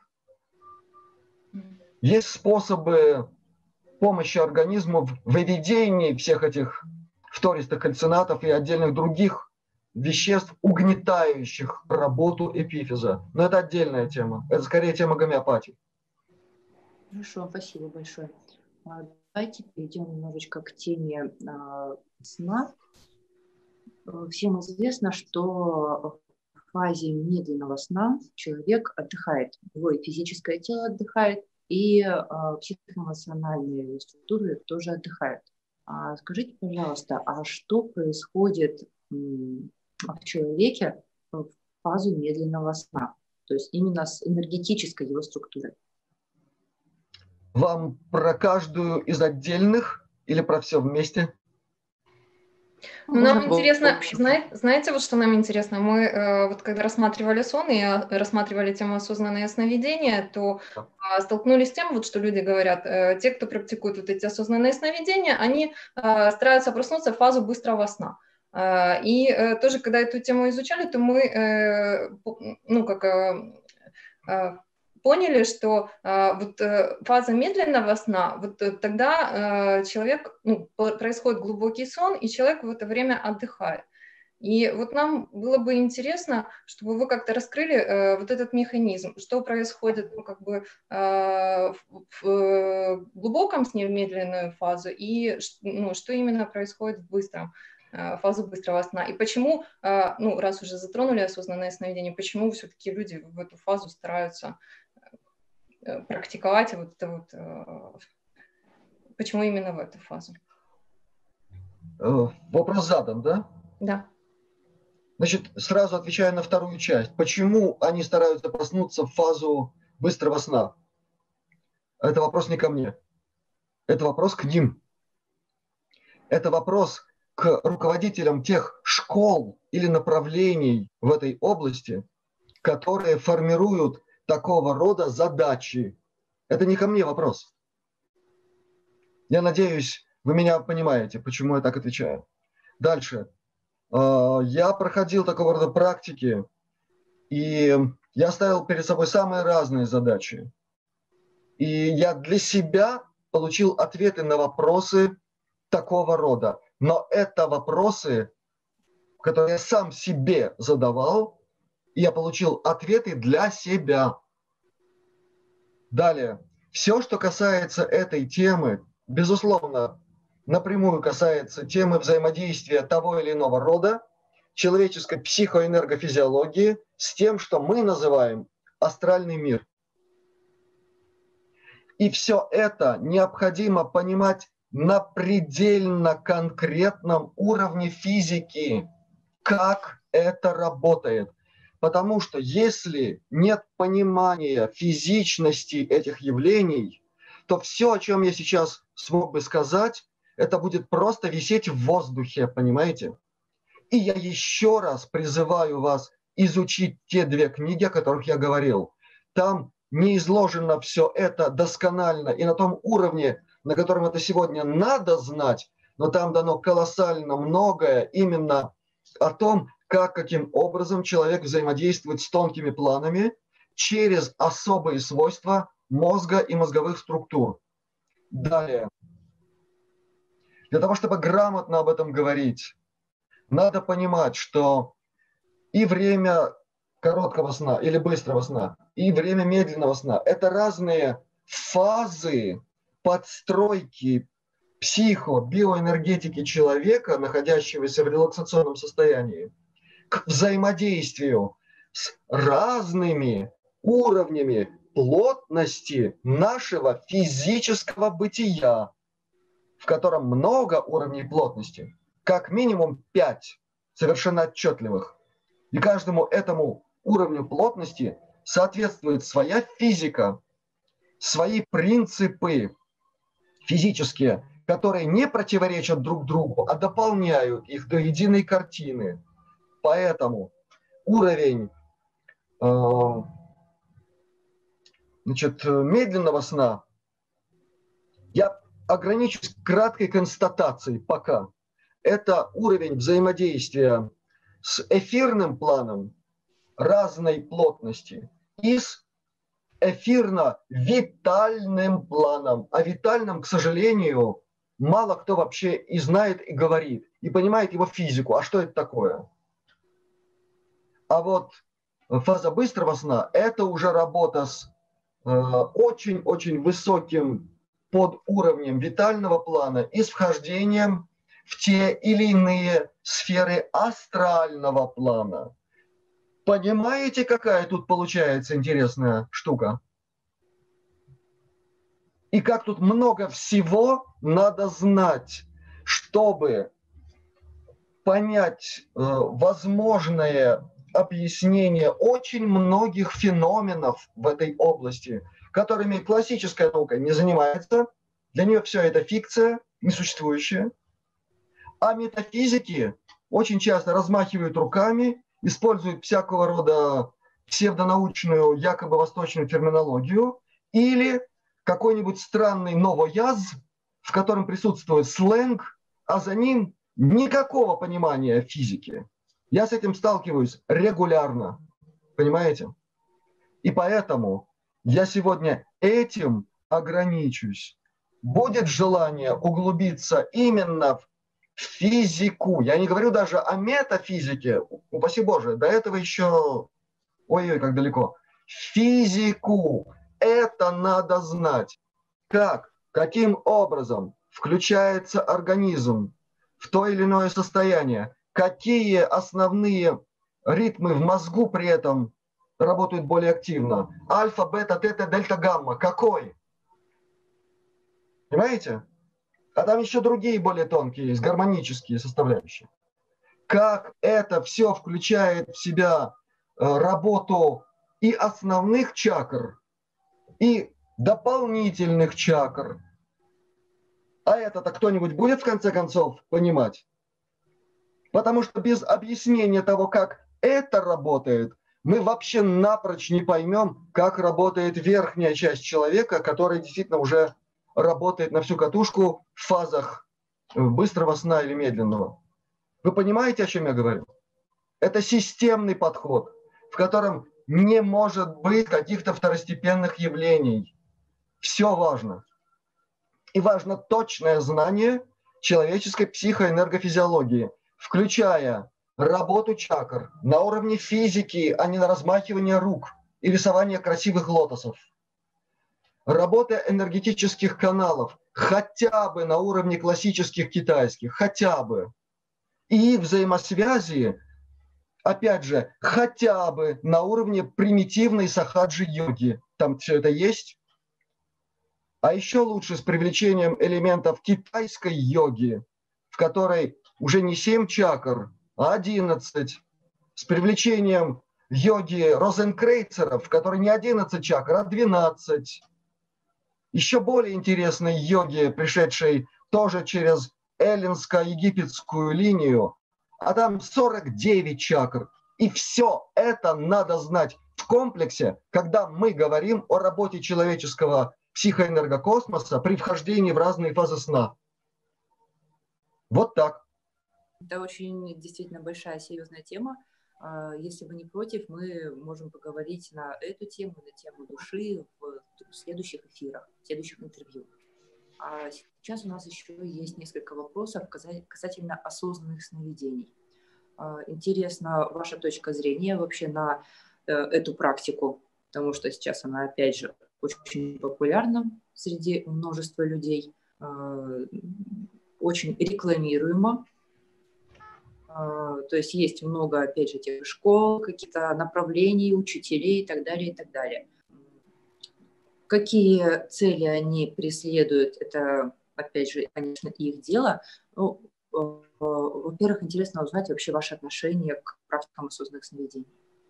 Есть способы помощи организму в выведении всех этих фтористых кальцинатов и отдельных других веществ, угнетающих работу эпифиза. Но это отдельная тема. Это скорее тема гомеопатии. Хорошо, спасибо большое. Давайте перейдем немножечко к теме сна. Всем известно, что в фазе медленного сна человек отдыхает. Его и физическое тело отдыхает, и психоэмоциональные структуры тоже отдыхают. Скажите, пожалуйста, а что происходит в человеке в фазу медленного сна? То есть именно с энергетической его структурой. Вам про каждую из отдельных или про все вместе? Ну, нам интересно, знаете, вот что нам интересно? Мы вот когда рассматривали сон и рассматривали тему осознанное сновидение, то столкнулись с тем, вот, что люди говорят, те, кто практикует вот эти осознанные сновидения, они стараются проснуться в фазу быстрого сна. И тоже, когда эту тему изучали, то мы, поняли, что вот фаза медленного сна, вот тогда человек, ну, происходит глубокий сон, и человек в это время отдыхает. И вот нам было бы интересно, чтобы вы как-то раскрыли вот этот механизм, что происходит, ну, как бы в глубоком сне, в медленную фазу, и ну, что именно происходит в быстром фазу быстрого сна. И почему, ну, раз уже затронули осознанное сновидение, почему все-таки люди в эту фазу стараются практиковать вот это вот, почему именно в эту фазу? Вопрос задан, да? Да. Значит, сразу отвечаю на вторую часть. Почему они стараются проснуться в фазу быстрого сна? Это вопрос не ко мне. Это вопрос к ним. Это вопрос к руководителям тех школ или направлений в этой области, которые формируют такого рода задачи. Это не ко мне вопрос. Я надеюсь, вы меня понимаете, почему я так отвечаю. Дальше. Я проходил такого рода практики, и я ставил перед собой самые разные задачи. И я для себя получил ответы на вопросы такого рода. Но это вопросы, которые я сам себе задавал, и я получил ответы для себя. Далее. Все, что касается этой темы, безусловно, напрямую касается темы взаимодействия того или иного рода, человеческой психоэнергофизиологии с тем, что мы называем астральный мир. И все это необходимо понимать на предельно конкретном уровне физики, как это работает. Потому что если нет понимания физичности этих явлений, то все, о чем я сейчас смог бы сказать, это будет просто висеть в воздухе, понимаете? И я еще раз призываю вас изучить те две книги, о которых я говорил. Там не изложено все это досконально и на том уровне, на котором это сегодня надо знать, но там дано колоссально многое именно о том, каким образом человек взаимодействует с тонкими планами через особые свойства мозга и мозговых структур. Далее. Для того, чтобы грамотно об этом говорить, надо понимать, что и время короткого сна или быстрого сна, и время медленного сна – это разные фазы подстройки психо-биоэнергетики человека, находящегося в релаксационном состоянии, к взаимодействию с разными уровнями плотности нашего физического бытия, в котором много уровней плотности, как минимум 5 совершенно отчетливых. И каждому этому уровню плотности соответствует своя физика, свои принципы физические, которые не противоречат друг другу, а дополняют их до единой картины. Поэтому уровень медленного сна я ограничусь краткой констатацией пока. Это уровень взаимодействия с эфирным планом разной плотности и с эфирно-витальным планом. А витальным, к сожалению, мало кто вообще и знает, и говорит, и понимает его физику. А что это такое? А вот фаза быстрого сна – это уже работа с очень-очень высоким подуровнем витального плана и с вхождением в те или иные сферы астрального плана. Понимаете, какая тут получается интересная штука? И как тут много всего надо знать, чтобы понять возможное объяснение очень многих феноменов в этой области, которыми классическая наука не занимается. Для нее все это фикция, несуществующая. А метафизики очень часто размахивают руками, используют всякого рода псевдонаучную, якобы восточную терминологию или какой-нибудь странный новояз, в котором присутствует сленг, а за ним никакого понимания физики. Я с этим сталкиваюсь регулярно. Понимаете? И поэтому я сегодня этим ограничусь. Будет желание углубиться именно в физику. Я не говорю даже о метафизике, упаси Боже, до этого еще, ой-ой, как далеко. Физику. Это надо знать. Как, каким образом включается организм в то или иное состояние, какие основные ритмы в мозгу при этом работают более активно. Альфа, бета, тета, дельта, гамма. Какой? Понимаете? А там еще другие более тонкие есть, гармонические составляющие. Как это все включает в себя работу и основных чакр, и дополнительных чакр. А это-то кто-нибудь будет в конце концов понимать? Потому что без объяснения того, как это работает, мы вообще напрочь не поймем, как работает верхняя часть человека, которая действительно уже работает на всю катушку в фазах быстрого сна или медленного. Вы понимаете, о чем я говорю? Это системный подход, в котором не может быть каких-то второстепенных явлений. Все важно. И важно точное знание человеческой психоэнергофизиологии, включая работу чакр на уровне физики, а не на размахивание рук и рисование красивых лотосов. Работа энергетических каналов хотя бы на уровне классических китайских, хотя бы. И взаимосвязи, опять же, хотя бы на уровне примитивной сахаджи-йоги. Там все это есть. А еще лучше с привлечением элементов китайской йоги, в которой уже не 7 чакр, а 11. С привлечением йоги розенкрейцеров, в которой не 11 чакр, а 12. Еще более интересной йоги, пришедшей тоже через эллинско-египетскую линию, а там 49 чакр. И все это надо знать в комплексе, когда мы говорим о работе человеческого психоэнергокосмоса при вхождении в разные фазы сна. Вот так. Это очень действительно большая, серьезная тема. Если вы не против, мы можем поговорить на эту тему, на тему души в следующих эфирах, в следующих интервью. А сейчас у нас еще есть несколько вопросов касательно осознанных сновидений. Интересна ваша точка зрения вообще на эту практику, потому что сейчас она, опять же, очень популярна среди множества людей, очень рекламируема. То есть есть много, опять же, тех школ, каких-то направлений, учителей и так далее, и так далее. Какие цели они преследуют, это, опять же, конечно, их дело. Ну, во-первых, интересно узнать вообще ваше отношение к практикам осознанных сновидений.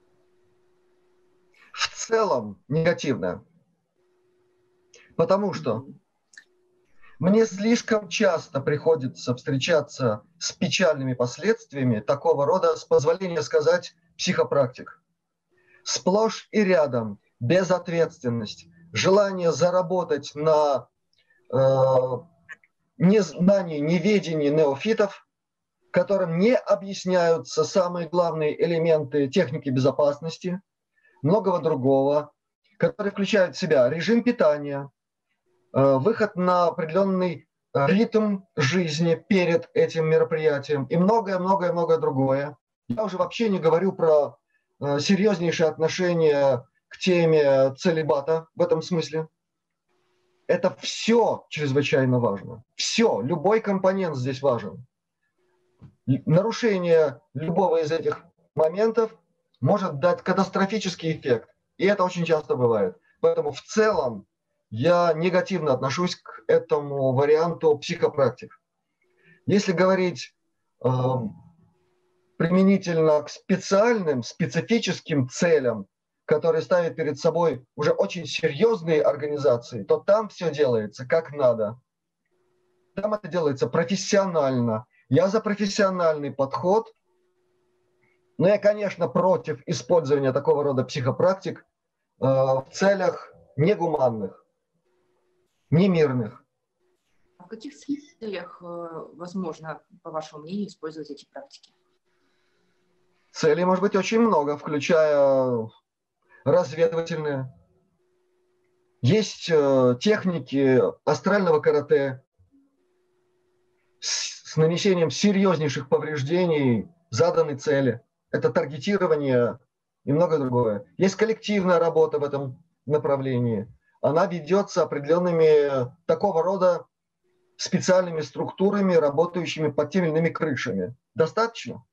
В целом негативно. Потому что мне слишком часто приходится встречаться с печальными последствиями такого рода, с позволения сказать, психопрактик. Сплошь и рядом безответственность, желание заработать на незнании, неведении неофитов, которым не объясняются самые главные элементы техники безопасности, многого другого, которые включают в себя режим питания, выход на определенный ритм жизни перед этим мероприятием и многое-многое-многое другое. Я уже вообще не говорю про серьезнейшее отношение к теме целибата в этом смысле. Это все чрезвычайно важно. Все, любой компонент здесь важен. Нарушение любого из этих моментов может дать катастрофический эффект. И это очень часто бывает. Поэтому в целом я негативно отношусь к этому варианту психопрактик. Если говорить применительно к специальным, специфическим целям, которые ставят перед собой уже очень серьезные организации, то там все делается как надо. Там это делается профессионально. Я за профессиональный подход, но я, конечно, против использования такого рода психопрактик в целях негуманных, немирных. А в каких целях возможно, по вашему мнению, использовать эти практики? Целей может быть очень много, включая разведывательные. Есть техники астрального карате с нанесением серьезнейших повреждений заданной цели. Это таргетирование и многое другое. Есть коллективная работа в этом направлении. Она ведется определенными такого рода специальными структурами, работающими под теми или иными крышами. Достаточно?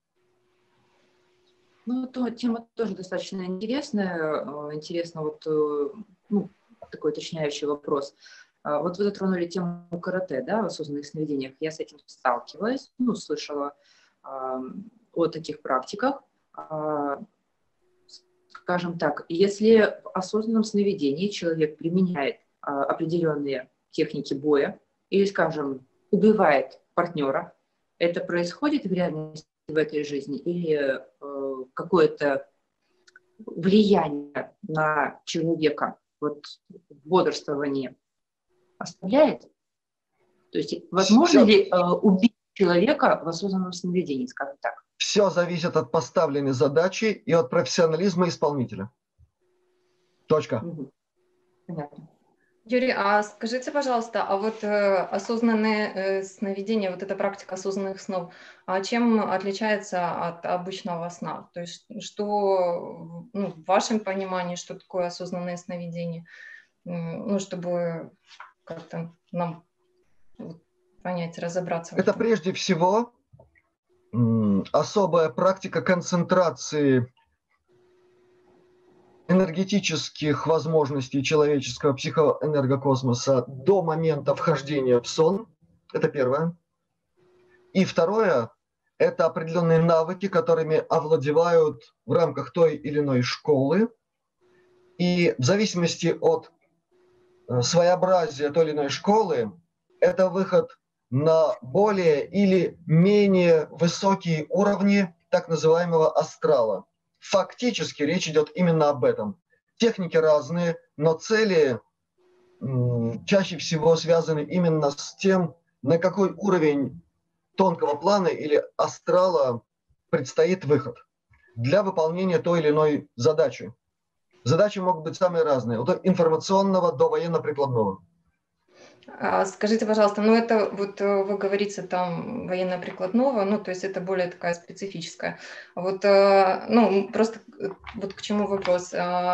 Ну, тема тоже достаточно интересная. Интересно, вот, ну, такой уточняющий вопрос. Вот вы затронули тему карате, да, в осознанных сновидениях. Я с этим сталкивалась, ну, слышала о таких практиках. Скажем так, если в осознанном сновидении человек применяет определенные техники боя или, скажем, убивает партнера, это происходит в реальности в этой жизни или какое-то влияние на человека вот, в бодрствовании оставляет? То есть возможно ли убить человека в осознанном сновидении, скажем так? Все зависит от поставленной задачи и от профессионализма исполнителя. Точка. Понятно. Юрий, а скажите, пожалуйста, а вот осознанные сновидения, вот эта практика осознанных снов, а чем отличается от обычного сна? То есть что, ну, в вашем понимании, что такое осознанное сновидение? Ну, чтобы как-то нам понять, разобраться в Это этом. прежде всего особая практика концентрации энергетических возможностей человеческого психоэнергокосмоса до момента вхождения в сон. Это первое. И второе – это определенные навыки, которыми овладевают в рамках той или иной школы. И в зависимости от своеобразия той или иной школы, это выход на более или менее высокие уровни так называемого астрала. Фактически речь идет именно об этом. Техники разные, но цели чаще всего связаны именно с тем, на какой уровень тонкого плана или астрала предстоит выход для выполнения той или иной задачи. Задачи могут быть самые разные, от информационного до военно-прикладного. Скажите, пожалуйста, ну это вот вы говорите там военно-прикладного, ну то есть это более такая специфическая. Вот, ну просто вот к чему вопрос.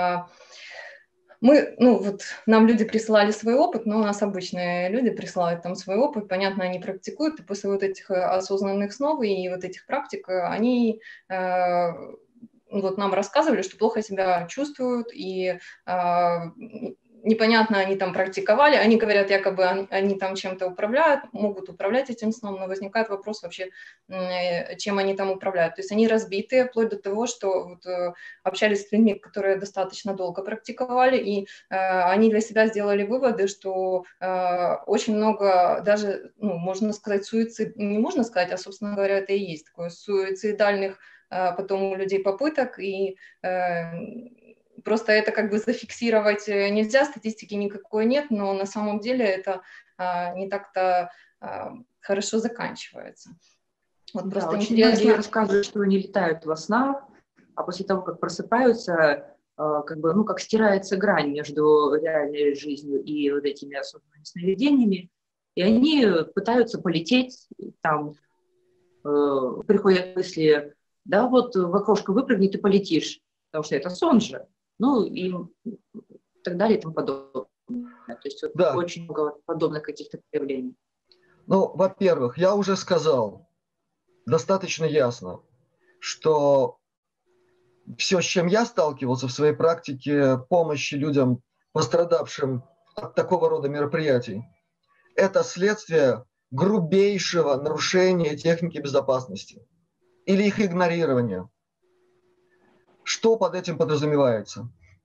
Мы, ну вот нам люди присылали свой опыт, но у нас обычные люди присылают там свой опыт, понятно, они практикуют, и после вот этих осознанных снов и вот этих практик они вот нам рассказывали, что плохо себя чувствуют, и непонятно, они там практиковали, они говорят, якобы они там чем-то управляют, могут управлять этим сном, но возникает вопрос вообще, чем они там управляют. То есть они разбитые, вплоть до того, что вот, общались с людьми, которые достаточно долго практиковали, и они для себя сделали выводы, что очень много даже, ну, можно сказать, суицид, не можно сказать, а, собственно говоря, это и есть такое суицидальных потом у людей попыток, и просто это как бы зафиксировать нельзя, статистики никакой нет, но на самом деле это не так-то хорошо заканчивается. Вот Да, просто очень интересно. многие рассказывают, что они летают во снах, а после того, как просыпаются, как бы, ну, как стирается грань между реальной жизнью и вот этими осознанными сновидениями, и они пытаются полететь, там приходят мысли, да, вот в окошко выпрыгни, ты полетишь, потому что это сон же. Ну и так далее и тому подобное. То есть вот Да. очень много подобных каких-то проявлений. Ну, во-первых, я уже сказал достаточно ясно, что все, с чем я сталкивался в своей практике помощи людям, пострадавшим от такого рода мероприятий, это следствие грубейшего нарушения техники безопасности или их игнорирования. Что под этим подразумевается?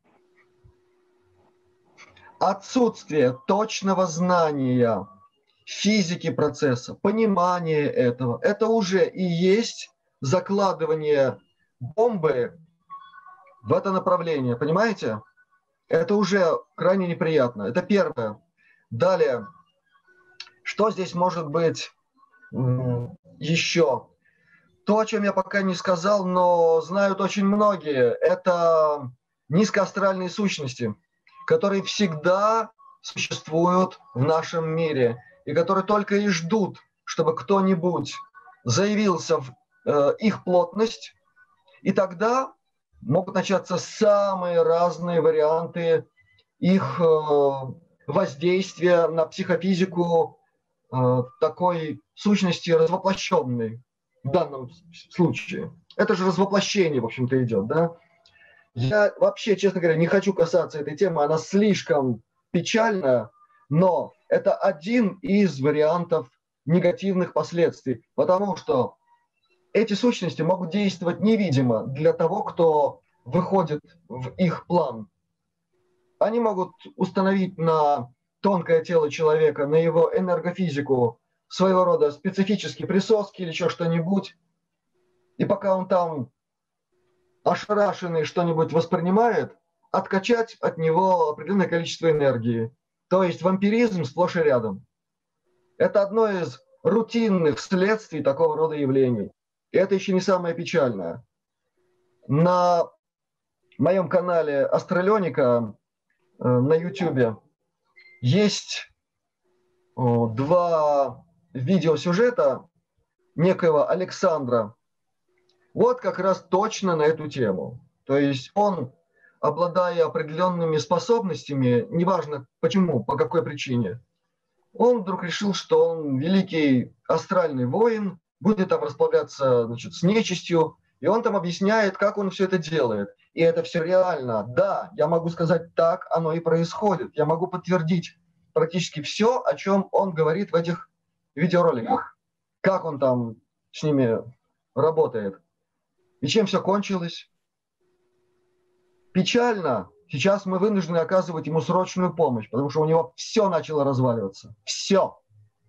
Отсутствие точного знания физики процесса, понимания этого. Это уже и есть закладывание бомбы в это направление, понимаете? Это уже крайне неприятно. Это первое. Далее, что здесь может быть еще? То, о чем я пока не сказал, но знают очень многие, это низкоастральные ссущности, которые всегда существуют в нашем мире и которые только и ждут, чтобы кто-нибудь заявился в их плотность, и тогда могут начаться самые разные варианты их воздействия на психофизику такой сущности развоплощенной в данном случае. Это же развоплощение, в общем-то, идет, да? Я вообще, честно говоря, не хочу касаться этой темы, она слишком печальная, но это один из вариантов негативных последствий, потому что эти сущности могут действовать невидимо для того, кто выходит в их план. Они могут установить на тонкое тело человека, на его энергофизику своего рода специфические присоски или еще что-нибудь. И пока он там ошарашенный что-нибудь воспринимает, откачать от него определенное количество энергии. То есть вампиризм сплошь и рядом. Это одно из рутинных следствий такого рода явлений. И это еще не самое печальное. На моем канале Астралёника на YouTube есть 2 видеосюжета некоего Александра. Вот как раз точно на эту тему. То есть он, обладая определенными способностями, неважно почему, по какой причине, он вдруг решил, что он великий астральный воин, будет там расправляться, значит, с нечистью, и он там объясняет, как он все это делает. И это все реально. Да, я могу сказать, так оно и происходит. Я могу подтвердить практически все, о чем он говорит в этих видеороликах. Как он там с ними работает. И чем все кончилось? Печально. Сейчас мы вынуждены оказывать ему срочную помощь, потому что у него все начало разваливаться. Все.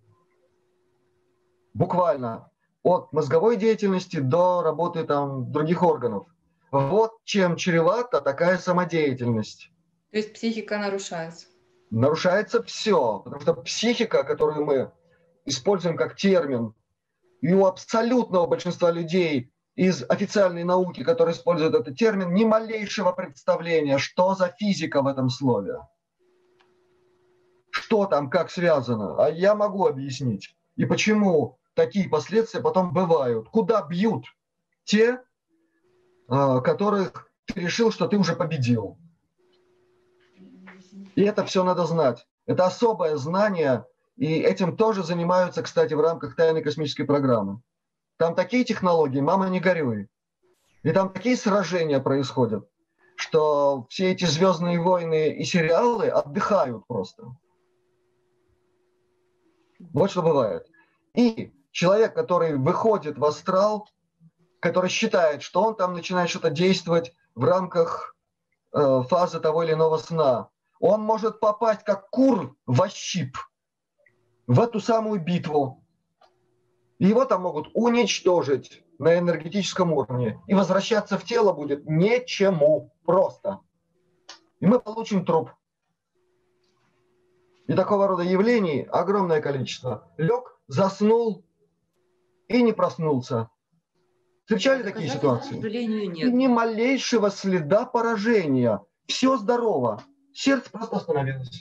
Буквально. От мозговой деятельности до работы там других органов. Вот чем чревата такая самодеятельность. То есть психика нарушается? Нарушается все, потому что психика, которую мы используем как термин, и у абсолютного большинства людей из официальной науки, которые используют этот термин, ни малейшего представления, что за физика в этом слове. Что там, как связано. А я могу объяснить. И почему такие последствия потом бывают. Куда бьют те, которых ты решил, что ты уже победил. И это все надо знать. Это особое знание, и этим тоже занимаются, кстати, в рамках тайной космической программы. Там такие технологии, мама, не горюй. И там такие сражения происходят, что все эти «Звездные войны» и сериалы отдыхают просто. Вот что бывает. И человек, который выходит в астрал, который считает, что он там начинает что-то действовать в рамках фазы того или иного сна, он может попасть как кур во щип в эту самую битву. И его там могут уничтожить на энергетическом уровне. И возвращаться в тело будет нечему просто. И мы получим труп. И такого рода явлений огромное количество. Лег, заснул и не проснулся. Встречали такие ситуации? К сожалению, нет. И ни малейшего следа поражения. Все здорово. Сердце просто остановилось.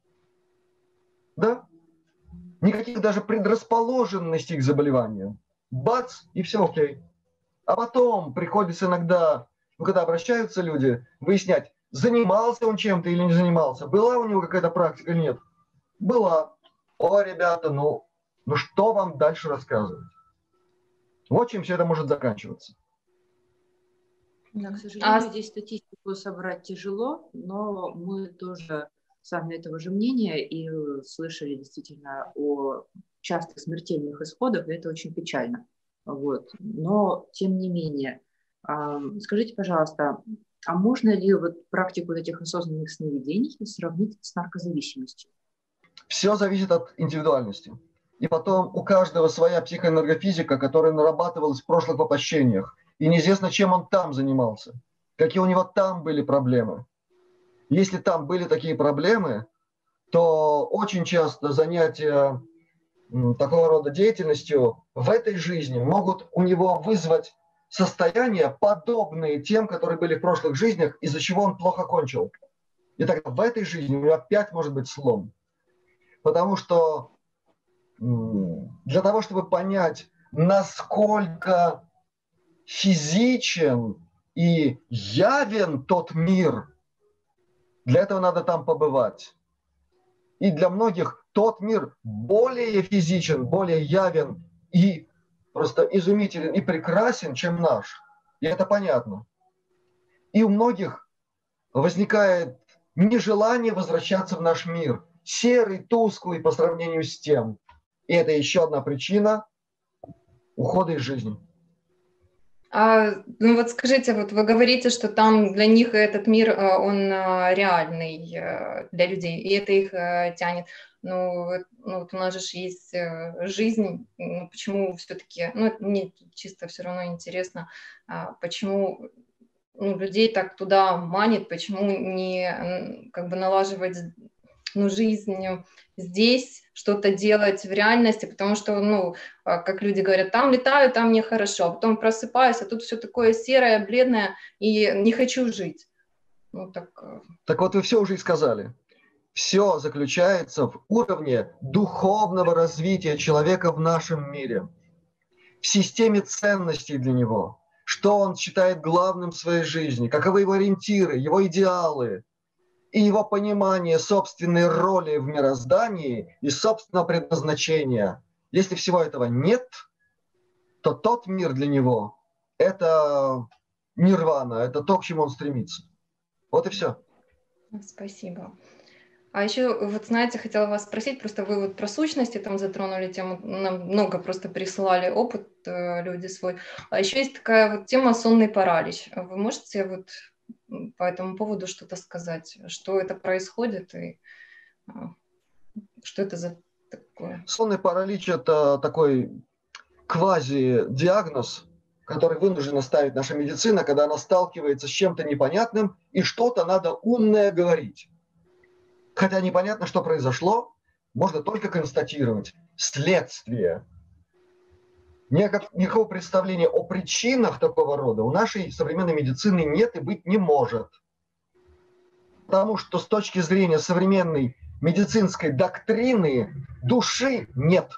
Да? Никаких даже предрасположенностей к заболеванию. Бац, и все окей. А потом приходится иногда, когда обращаются люди, выяснять, занимался он чем-то или не занимался. Была у него какая-то практика или нет? Была. О, ребята, ну что вам дальше рассказывать? Вот чем все это может заканчиваться. Да, к сожалению, здесь статистику собрать тяжело, но мы тоже с вами этого же мнения и слышали действительно о частых смертельных исходах, и это очень печально. Вот. Но, тем не менее, скажите, пожалуйста, а можно ли вот практику этих осознанных сновидений сравнить с наркозависимостью? Все зависит от индивидуальности. И потом у каждого своя психоэнергофизика, которая нарабатывалась в прошлых воплощениях. И неизвестно, чем он там занимался, какие у него там были проблемы. Если там были такие проблемы, то очень часто занятия такого рода деятельностью в этой жизни могут у него вызвать состояния, подобные тем, которые были в прошлых жизнях, из-за чего он плохо кончил. И тогда в этой жизни у него опять может быть слом. Потому что для того, чтобы понять, насколько физичен и явен тот мир, для этого надо там побывать. И для многих тот мир более физичен, более явен и просто изумителен и прекрасен, чем наш. И это понятно. И у многих возникает нежелание возвращаться в наш мир. Серый, тусклый по сравнению с тем. И это еще одна причина ухода из жизни. Ну вот скажите, вот вы говорите, что там для них этот мир, он реальный для людей, и это их тянет. Ну вот у нас же есть жизнь, ну, почему все-таки, ну мне чисто все равно интересно, почему людей так туда манит, почему не как бы налаживать жизнь здесь, что-то делать в реальности, потому что, как люди говорят, там летаю, там мне хорошо, а потом просыпаюсь, а тут все такое серое, бледное, и не хочу жить. Так вот, вы все уже и сказали. Все заключается в уровне духовного развития человека в нашем мире, в системе ценностей для него, что он считает главным в своей жизни, каковы его ориентиры, его идеалы, и его понимание собственной роли в мироздании и собственного предназначения. Если всего этого нет, то тот мир для него – это нирвана, это то, к чему он стремится. Вот и все. Спасибо. А еще, вот знаете, хотела вас спросить, просто вы вот про сущности там затронули тему, нам много просто присылали опыт люди свой. А еще есть такая вот тема сонный паралич. Вы можете вот по этому поводу что-то сказать? Что это происходит и что это за такое? Сонный паралич – это такой квази-диагноз, который вынуждена ставить наша медицина, когда она сталкивается с чем-то непонятным, и что-то надо умное говорить. Хотя непонятно, что произошло, можно только констатировать следствие. Никакого представления о причинах такого рода у нашей современной медицины нет и быть не может. Потому что с точки зрения современной медицинской доктрины души нет.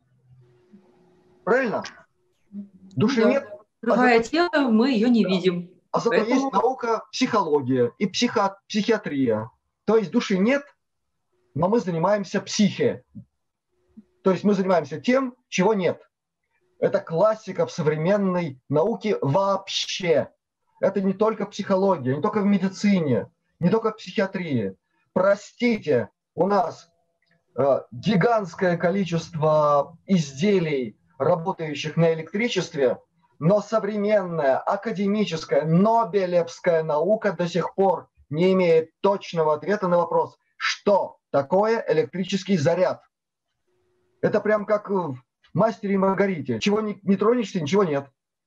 Правильно? Души нет. Другое тело, мы ее не видим. А зато есть наука психология и психиатрия. То есть души нет, но мы занимаемся психе. То есть мы занимаемся тем, чего нет. Это классика в современной науке вообще. Это не только психология, не только в медицине, не только в психиатрии. Простите, у нас гигантское количество изделий, работающих на электричестве, но современная академическая нобелевская наука до сих пор не имеет точного ответа на вопрос, что такое электрический заряд. Это прям как в «Мастере и Маргарите». Чего не тронешься, ничего нет.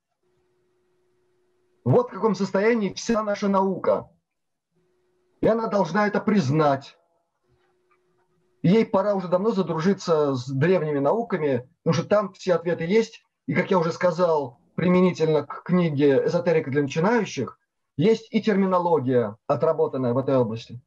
Вот в каком состоянии вся наша наука. И она должна это признать. Ей пора уже давно задружиться с древними науками, потому что там все ответы есть. И, как я уже сказал, применительно к книге «Эзотерика для начинающих», есть и терминология, отработанная в этой области.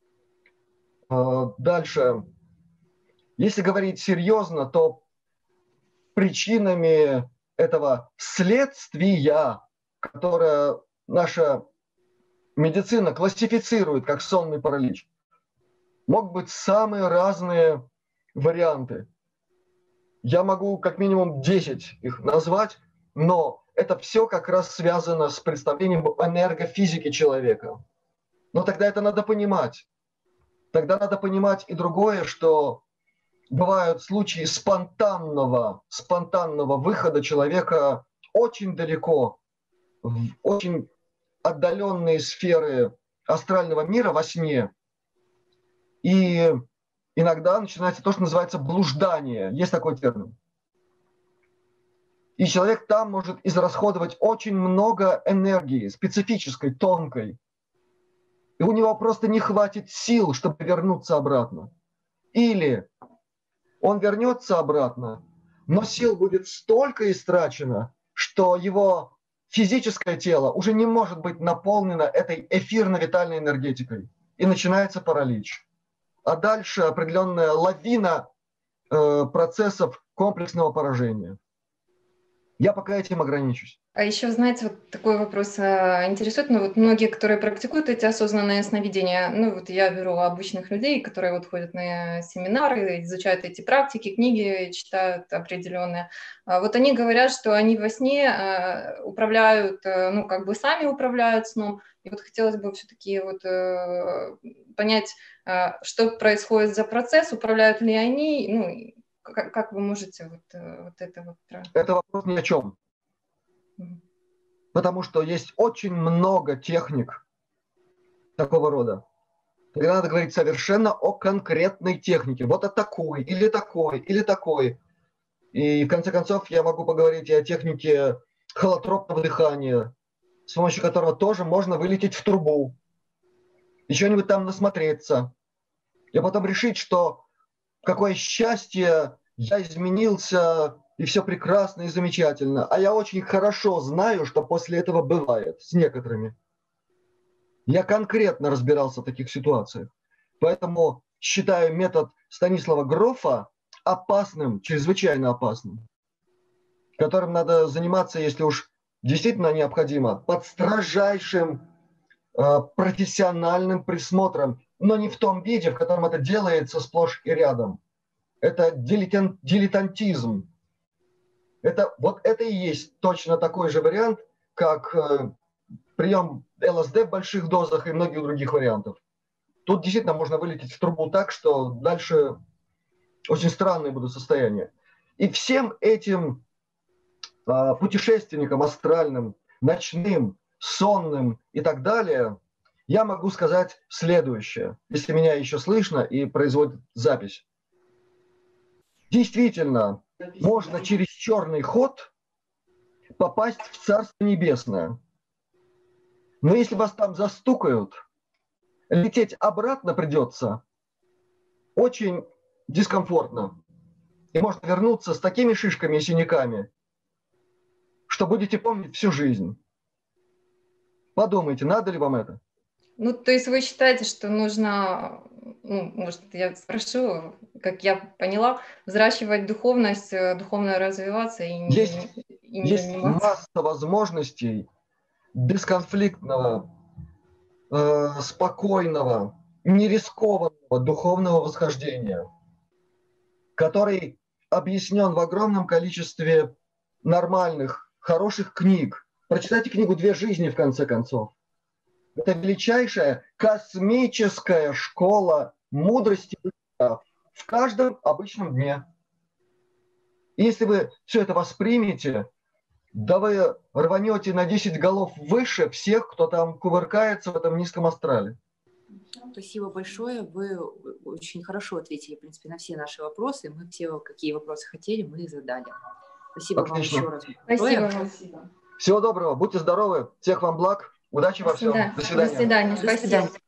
Дальше. Если говорить серьезно, то причинами этого следствия, которое наша медицина классифицирует как сонный паралич, могут быть самые разные варианты. Я могу как минимум 10 их назвать, но это все как раз связано с представлением об энергофизике человека. Но тогда это надо понимать. Тогда надо понимать и другое, что бывают случаи спонтанного выхода человека очень далеко, в очень отдаленные сферы астрального мира во сне. И иногда начинается то, что называется блуждание. Есть такой термин. И человек там может израсходовать очень много энергии, специфической, тонкой. И у него просто не хватит сил, чтобы вернуться обратно. Или он вернется обратно, но сил будет столько истрачено, что его физическое тело уже не может быть наполнено этой эфирно-витальной энергетикой. И начинается паралич. А дальше определенная лавина процессов комплексного поражения. Я пока этим ограничусь. А еще, знаете, вот такой вопрос интересует, ну вот многие, которые практикуют эти осознанные сновидения, ну вот я беру обычных людей, которые вот ходят на семинары, изучают эти практики, книги читают определенные, вот они говорят, что они во сне управляют, ну как бы сами управляют сном, и вот хотелось бы все-таки вот понять, что происходит за процесс, управляют ли они, ну как вы можете вот это вот... Это вопрос ни о чем. Потому что есть очень много техник такого рода. Тогда надо говорить совершенно о конкретной технике. Вот о такой, или такой, или такой. И в конце концов я могу поговорить и о технике холотропного дыхания, с помощью которого тоже можно вылететь в трубу, еще-нибудь там насмотреться. И потом решить, что какое счастье, я изменился, и все прекрасно и замечательно. А я очень хорошо знаю, что после этого бывает с некоторыми. Я конкретно разбирался в таких ситуациях. Поэтому считаю метод Станислава Грофа опасным, чрезвычайно опасным, которым надо заниматься, если уж действительно необходимо, под строжайшим профессиональным присмотром, но не в том виде, в котором это делается сплошь и рядом. Это дилетантизм. Вот это и есть точно такой же вариант, как прием ЛСД в больших дозах и многих других вариантов. Тут действительно можно вылететь в трубу так, что дальше очень странные будут состояния. И всем этим путешественникам астральным, ночным, сонным и так далее, я могу сказать следующее, если меня еще слышно и производит запись. Действительно, можно через черный ход попасть в Царство Небесное. Но если вас там застукают, лететь обратно придется очень дискомфортно. И можно вернуться с такими шишками и синяками, что будете помнить всю жизнь. Подумайте, надо ли вам это? Ну, то есть вы считаете, что нужно, ну, может, я спрошу, как я поняла, взращивать духовность, духовно развиваться и не Есть заниматься? масса возможностей бесконфликтного, спокойного, нерискованного духовного восхождения, который объяснен в огромном количестве нормальных, хороших книг. Прочитайте книгу «Две жизни» в конце концов. Это величайшая космическая школа мудрости в каждом обычном дне. И если вы все это воспримете, да вы рванете на 10 голов выше всех, кто там кувыркается в этом низком астрале. Спасибо большое. Вы очень хорошо ответили, в принципе, на все наши вопросы. Мы все, какие вопросы хотели, мы задали. Спасибо Отлично. вам еще раз. Спасибо вам. Всего доброго, будьте здоровы, всех вам благ, удачи во всем. До свидания. Спасибо.